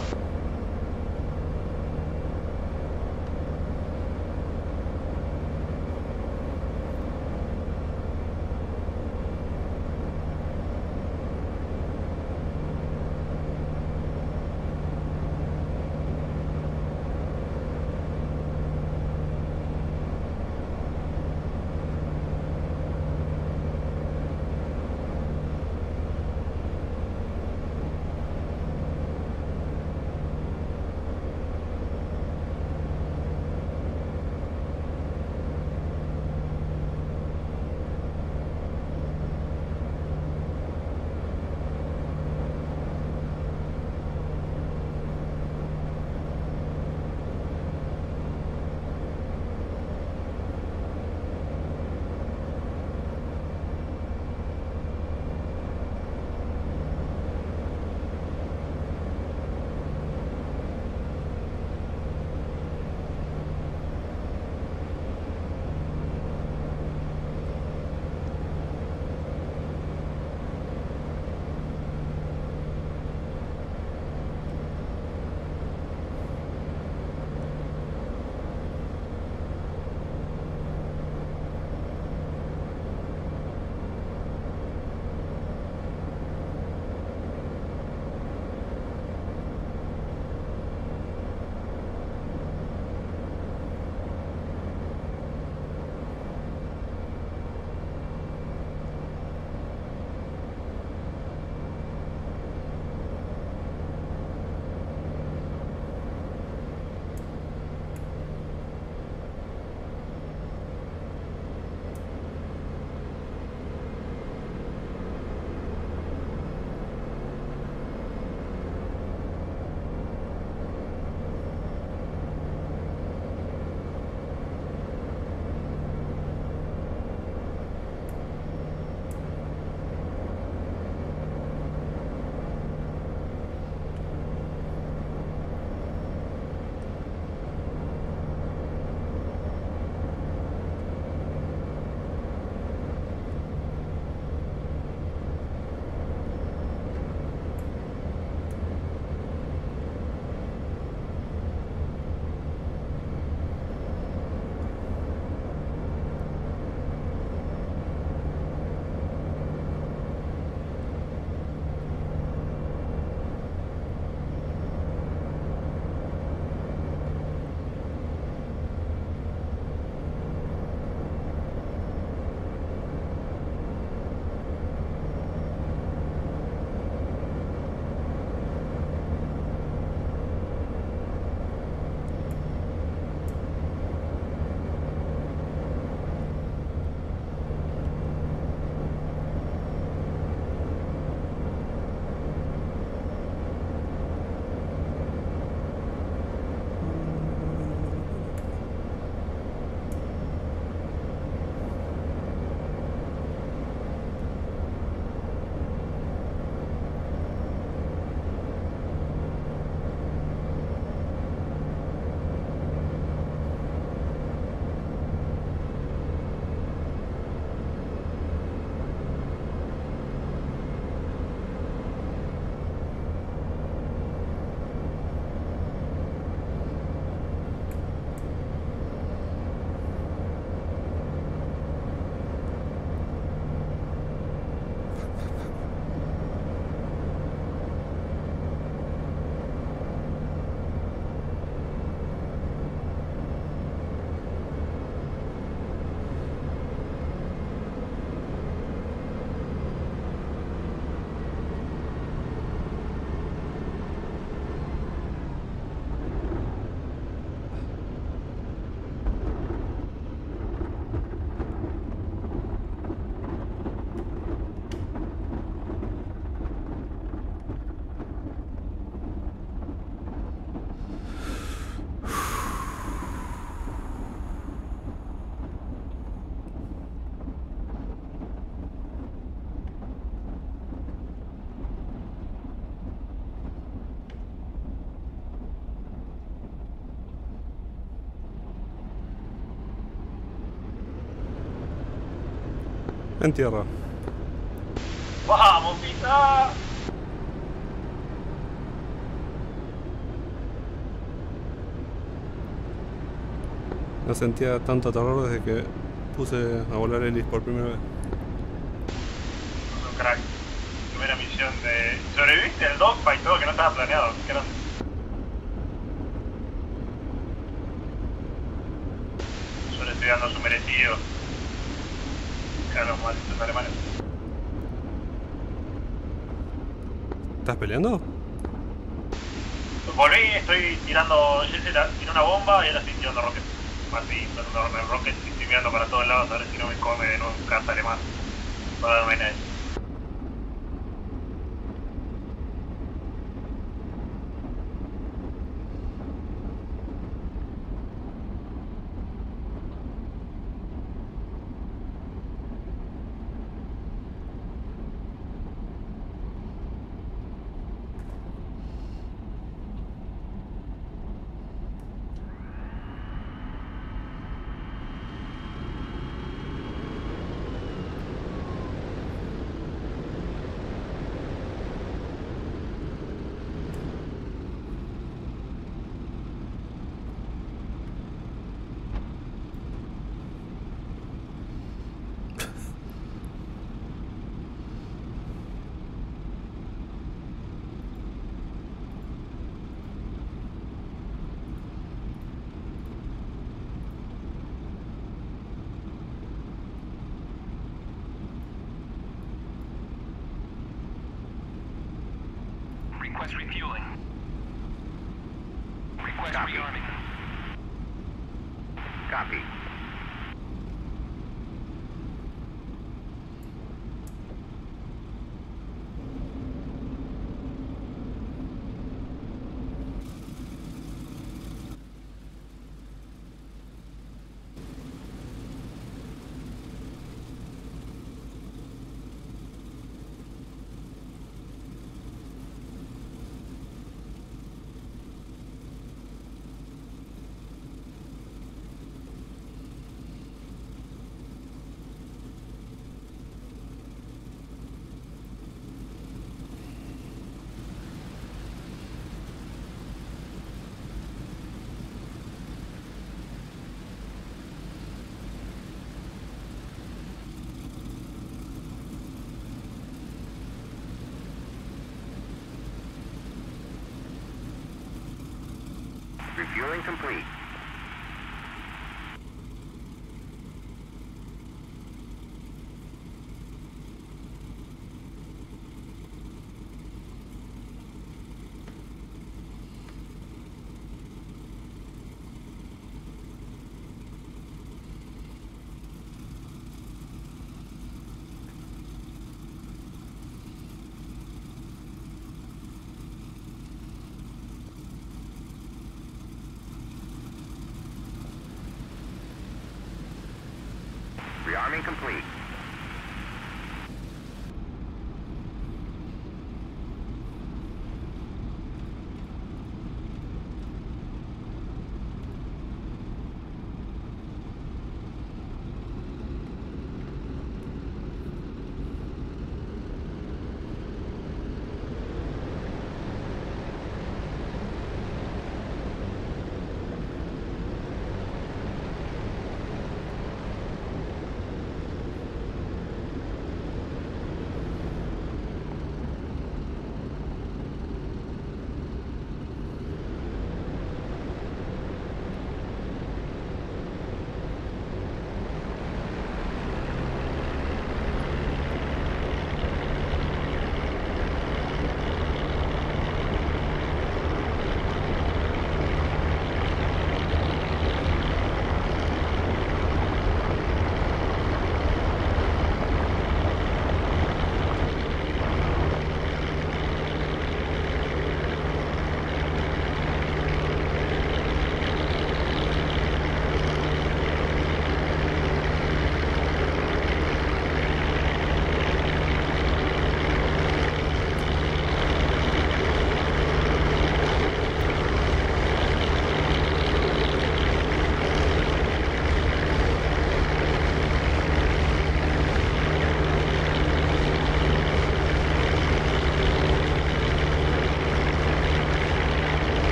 En tierra. ¡Vamos, pizza! No sentía tanto terror desde que puse a volar hélice por primera vez. Es un crack. Primera misión de... ¿Sobreviviste al dogfight? Todo que no estaba planeado. Qué grande. Solo estoy dando su merecido. Claro, malditos alemanes. ¿Estás peleando? Volví, estoy tirando... Yo tiré una bomba y ahora estoy tirando rockets. Así, tratando de darme rockets y estoy mirando para todos lados a ver si no me come de nuevo un caza alemán. Para darme nadie. Request refueling. Request Copy. Rearming. Copy. Refueling complete. Rearming complete.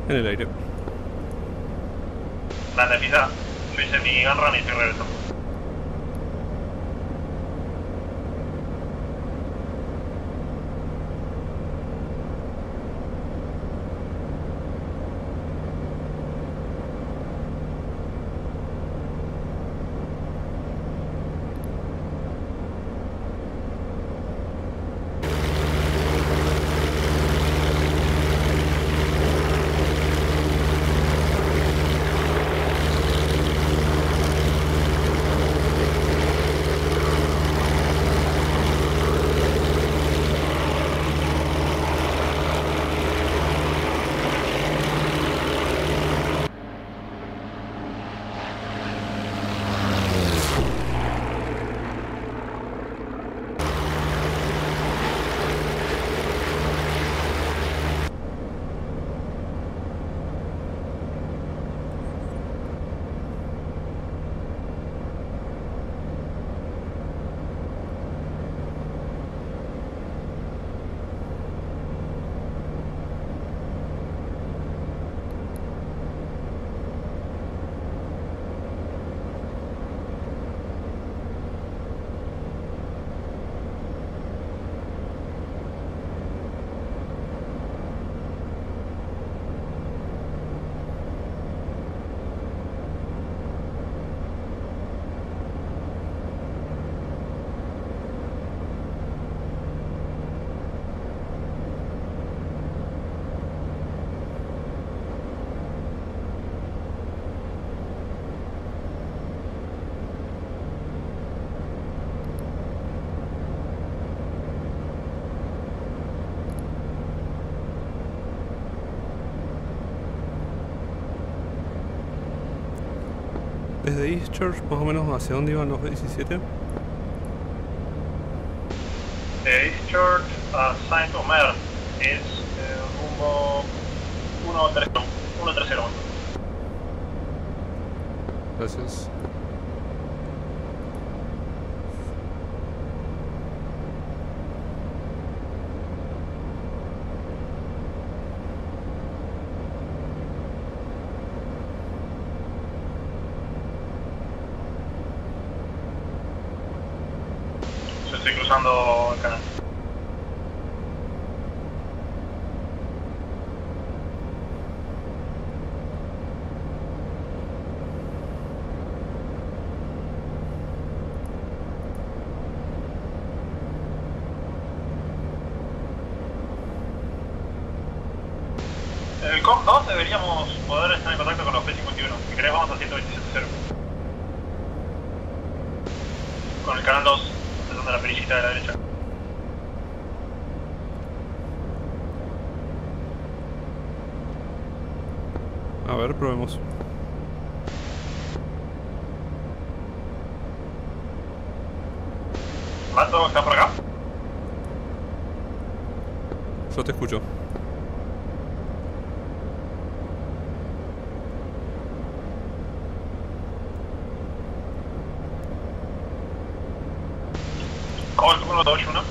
En el aire. Grande pizza. Yo hice mi gun run y estoy regresando. Desde East Church, más o menos, ¿hacia dónde iban los B diecisiete? De East Church a Saint Omer es eh, rumbo uno tres cero. Gracias. Estoy cruzando el canal. En el COM dos deberíamos poder estar en contacto con los P cincuenta y uno. Si querés vamos a ciento veintisiete cero. Con el canal dos, empezando la perillita de la derecha. A ver, probemos. ¿Mato está por acá? Yo te escucho. Colt uno dos uno.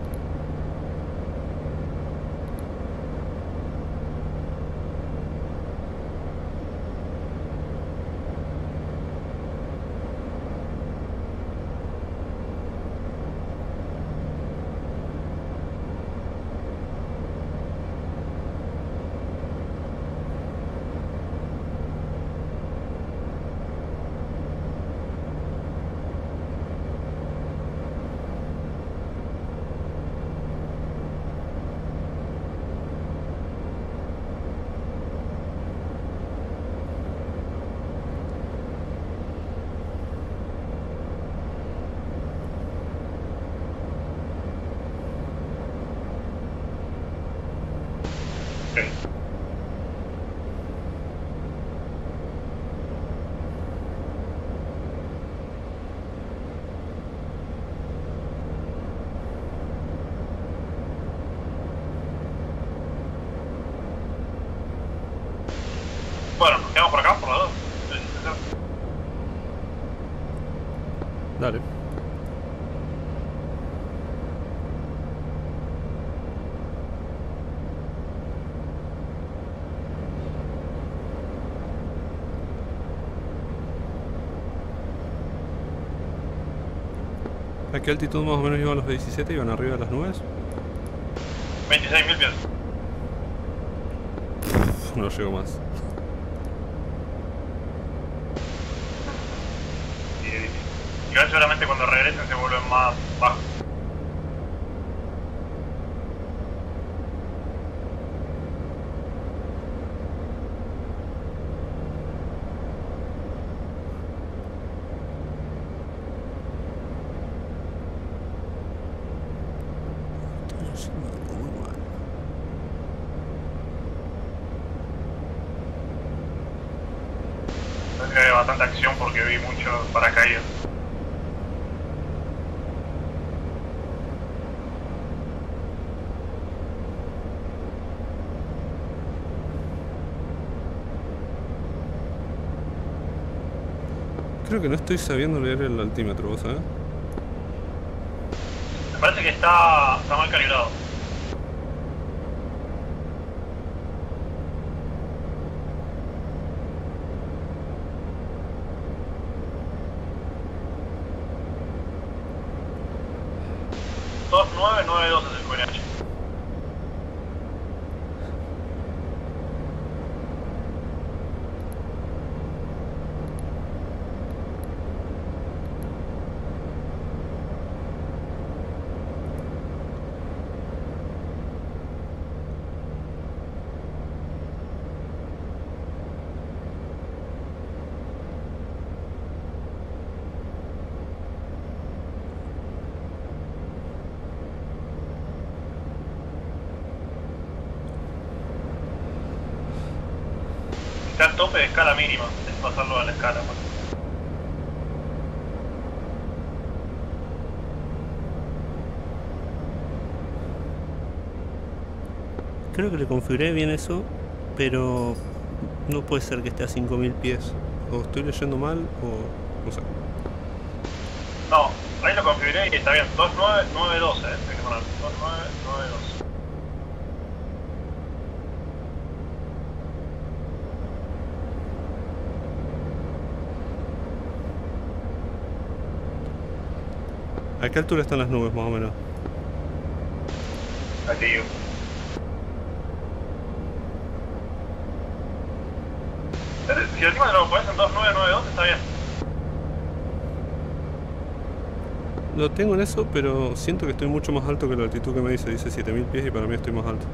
Okay. Bueno, nos quedamos por acá, por la dos. Dale. ¿A qué altitud más o menos iban los B diecisiete? ¿Iban arriba de las nubes? veintiséis mil pies. No llego más. Sí, es difícil. Igual seguramente cuando regresen se vuelven más bajos. Hay bastante acción porque vi mucho paracaídas. Creo que no estoy sabiendo leer el altímetro, ¿vos sabés? Me parece que está, está mal calibrado. dos nueve nueve dos es el Q N H. Está al tope de escala mínima, es pasarlo a la escala. Pues. Creo que le configuré bien eso, pero no puede ser que esté a cinco mil pies. O estoy leyendo mal, o no sé. No, ahí lo configuré y está bien. dos nueve nueve dos, eh. Hay que poner dos nueve nueve dos. ¿A qué altura están las nubes, más o menos? Aquí digo. Si encima lo pones en dos nueve nueve dos está bien. Lo tengo en eso, pero siento que estoy mucho más alto que la altitud que me dice. Dice siete mil pies y para mí estoy más alto.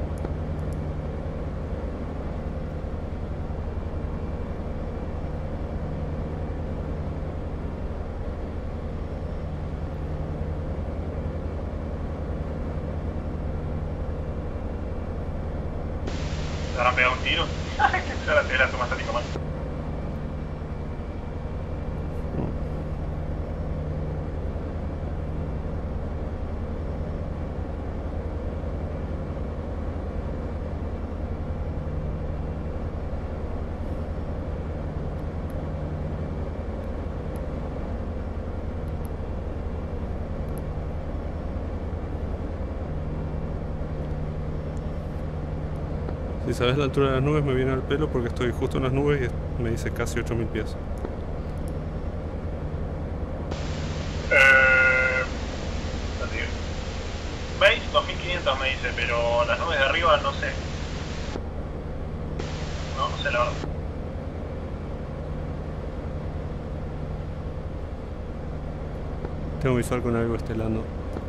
¿Se habrán pegado un tiro? Se habrán tirado tu estático mal. Si sabes la altura de las nubes me viene al pelo porque estoy justo en las nubes y me dice casi ocho mil pies. Eh... Base dos mil quinientos me dice, pero las nubes de arriba no sé. No, no sé la verdad. Tengo visual con algo estelando.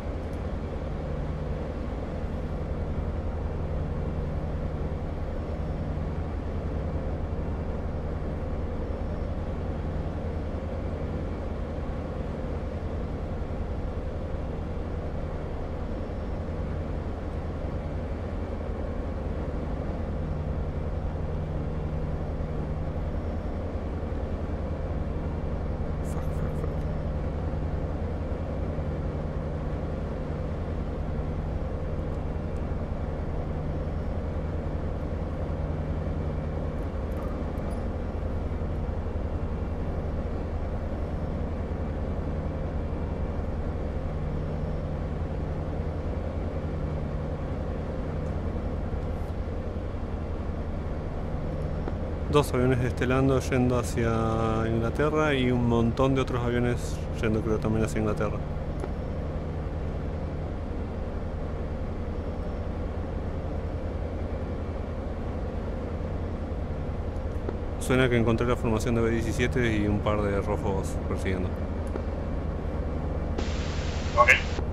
Dos aviones estelando yendo hacia Inglaterra y un montón de otros aviones yendo creo también hacia Inglaterra. Suena que encontré la formación de B diecisiete y un par de rojos persiguiendo. Ok.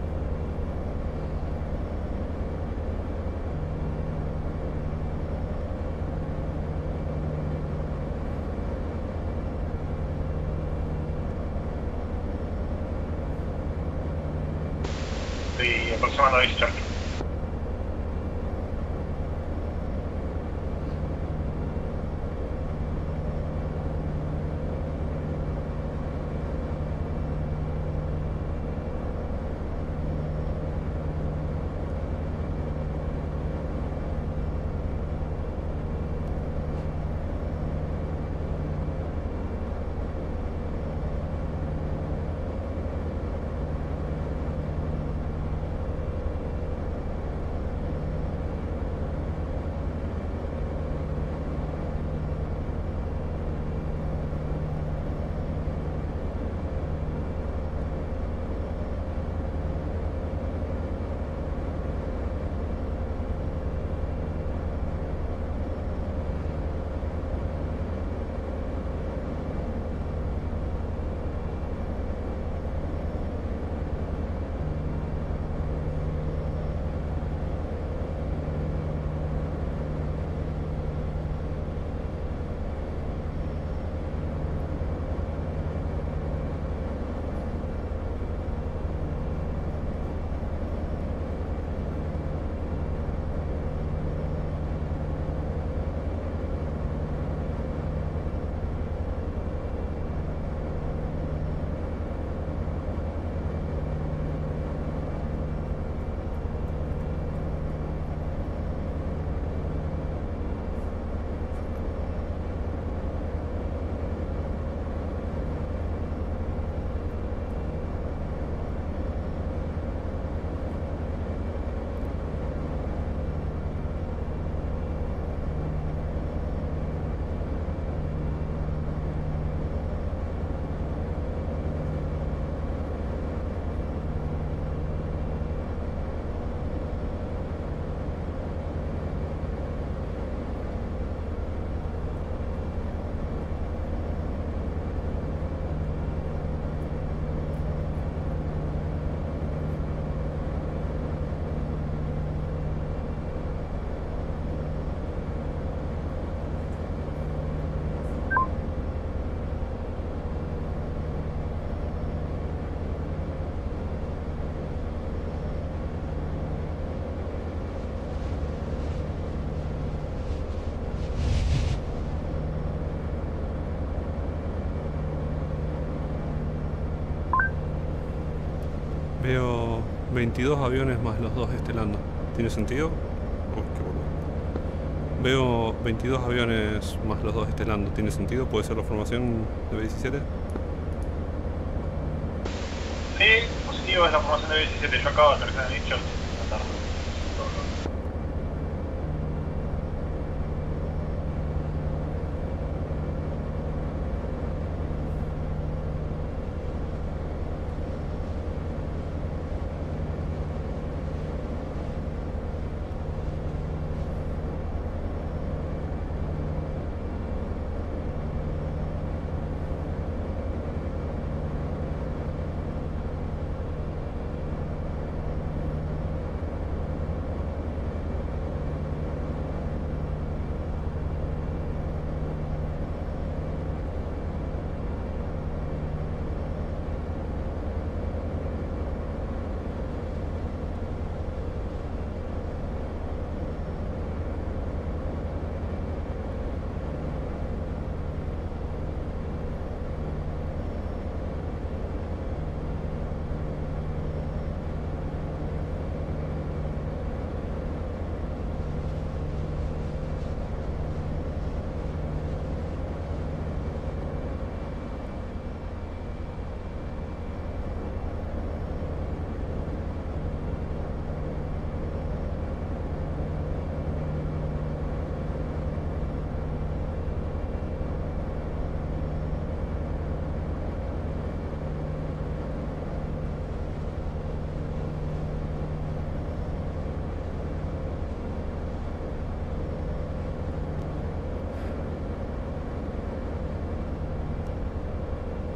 Estoy aproximando a Discharge. Veo veintidós aviones más los dos estelando. ¿Tiene sentido? Oh, qué boludo. Veo veintidós aviones más los dos estelando. ¿Tiene sentido? ¿Puede ser la formación de B diecisiete? Sí, positivo es la formación de B diecisiete. Yo acabo de aterrizar en Discharge.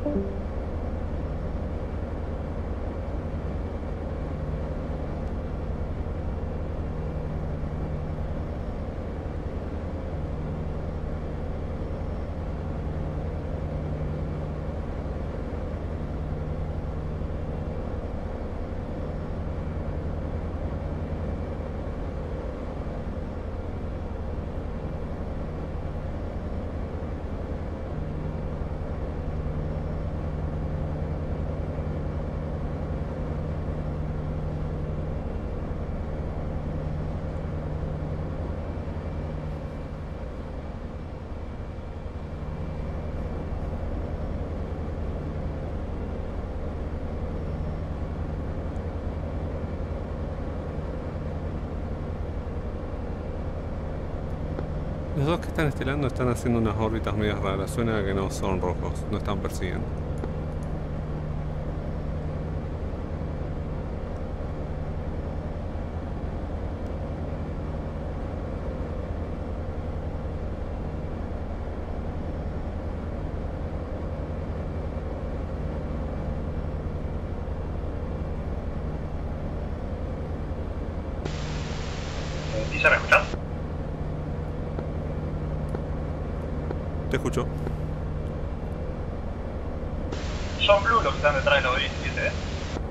Los dos que están estelando están haciendo unas órbitas medias raras. Suena que no son rojos, no están persiguiendo. ¿Y se me escuchas? Te escucho. Son blue los que están detrás de los diecisiete, ¿eh?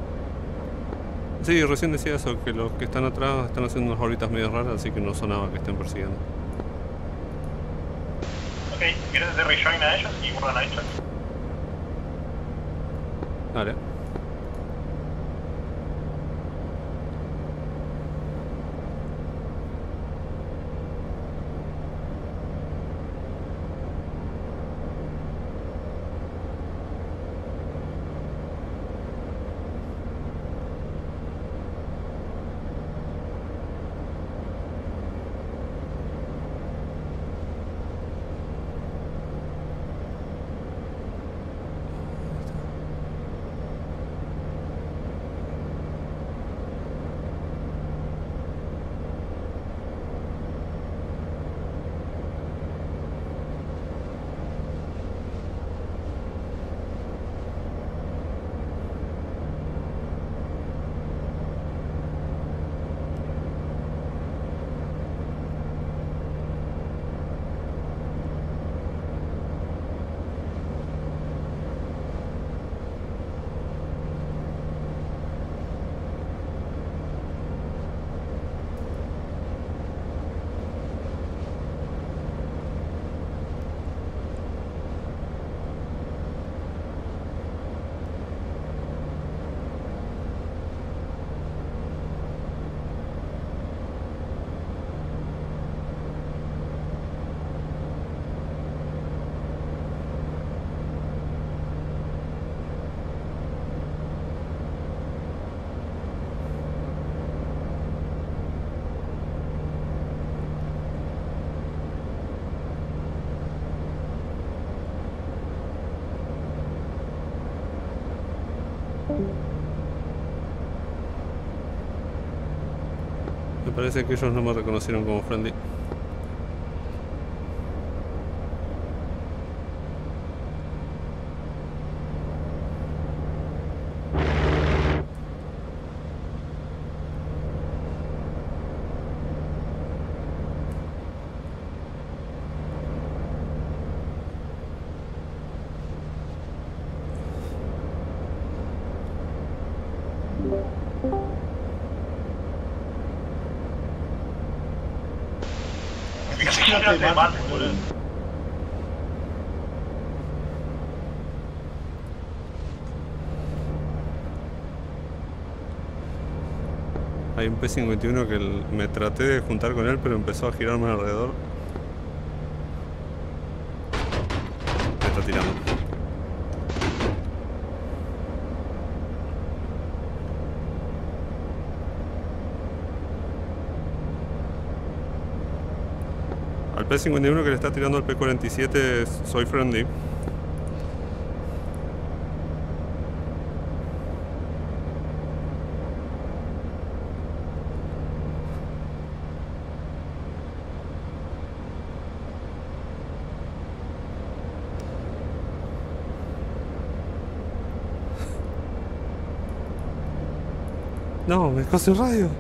Sí, recién decía eso, que los que están atrás están haciendo unas órbitas medias raras, así que no sonaba que estén persiguiendo. Ok, ¿quieres hacer rejoin a ellos y guardan a ellos? Dale. Me parece que ellos no me reconocieron como friendly. No te mates, boludo. Hay un P cincuenta y uno que el- me traté de juntar con él, pero empezó a girarme alrededor. Me está tirando. Al P cincuenta y uno que le está tirando al P cuarenta y siete soy friendly. No, me quedo sin radio.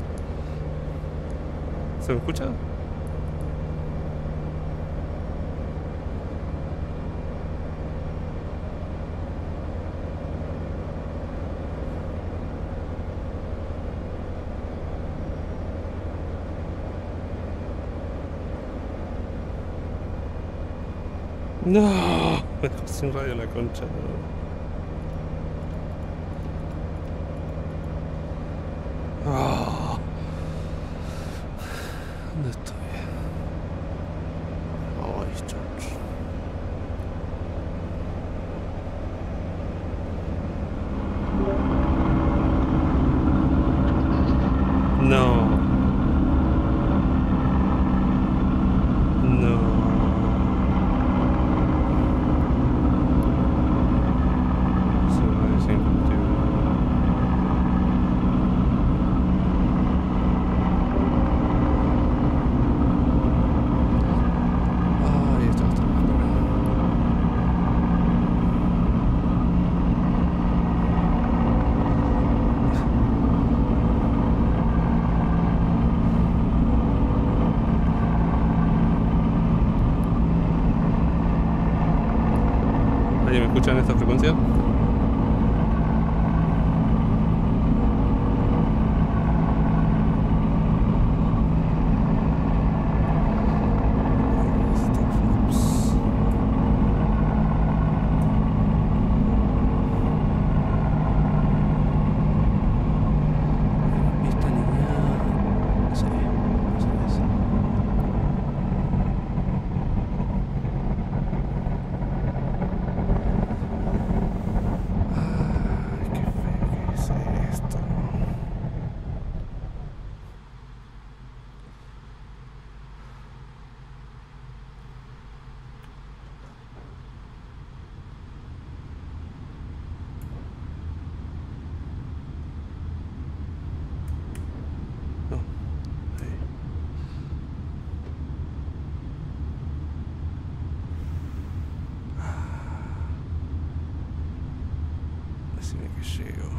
¿Se me escucha? No, me quedo sin radio la concha. Oh. ¿Dónde estoy? Ay, George. No. No. Se va a sin combustible. Ay, está trabajando. ¿Alguien me escucha en esta frecuencia? Esta niña... Sí, no sé eso. Ay, qué feo que es esto. No, ahí. Decime que llego.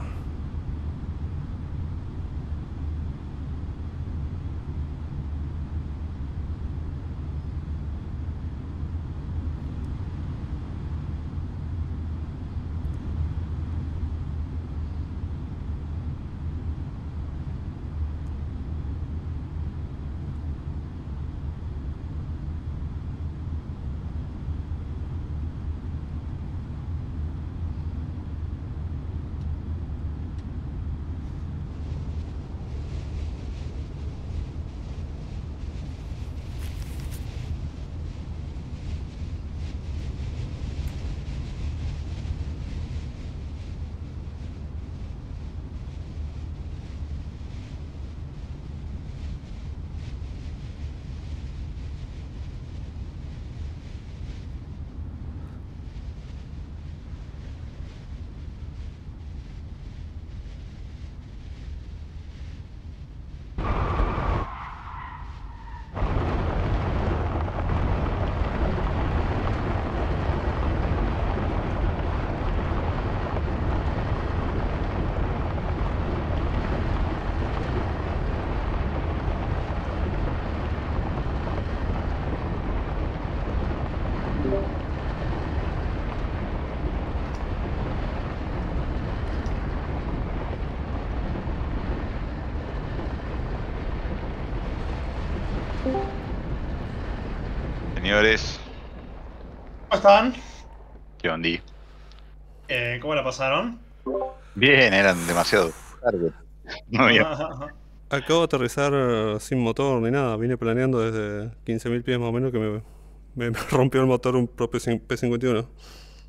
Señores, ¿Cómo están? ¿qué onda? Eh, ¿Cómo la pasaron? Bien, eran demasiado tarde. No había. Acabo de aterrizar eh, sin motor ni nada. Vine planeando desde quince mil pies más o menos que me, me, me rompió el motor un propio P cincuenta y uno.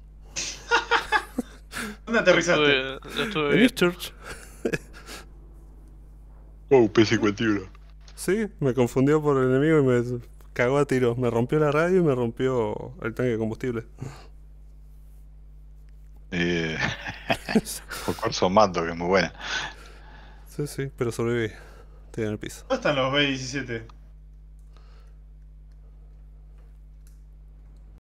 ¿Dónde aterrizaste? Yo estuve En bien. Eastchurch. Oh, P cincuenta y uno. Sí, me confundió por el enemigo y me cagó a tiros. Me rompió la radio y me rompió el tanque de combustible. Eh, por Corso Mando, que es muy buena. Sí, sí, pero sobreviví. Estoy en el piso. ¿Dónde están los B diecisiete?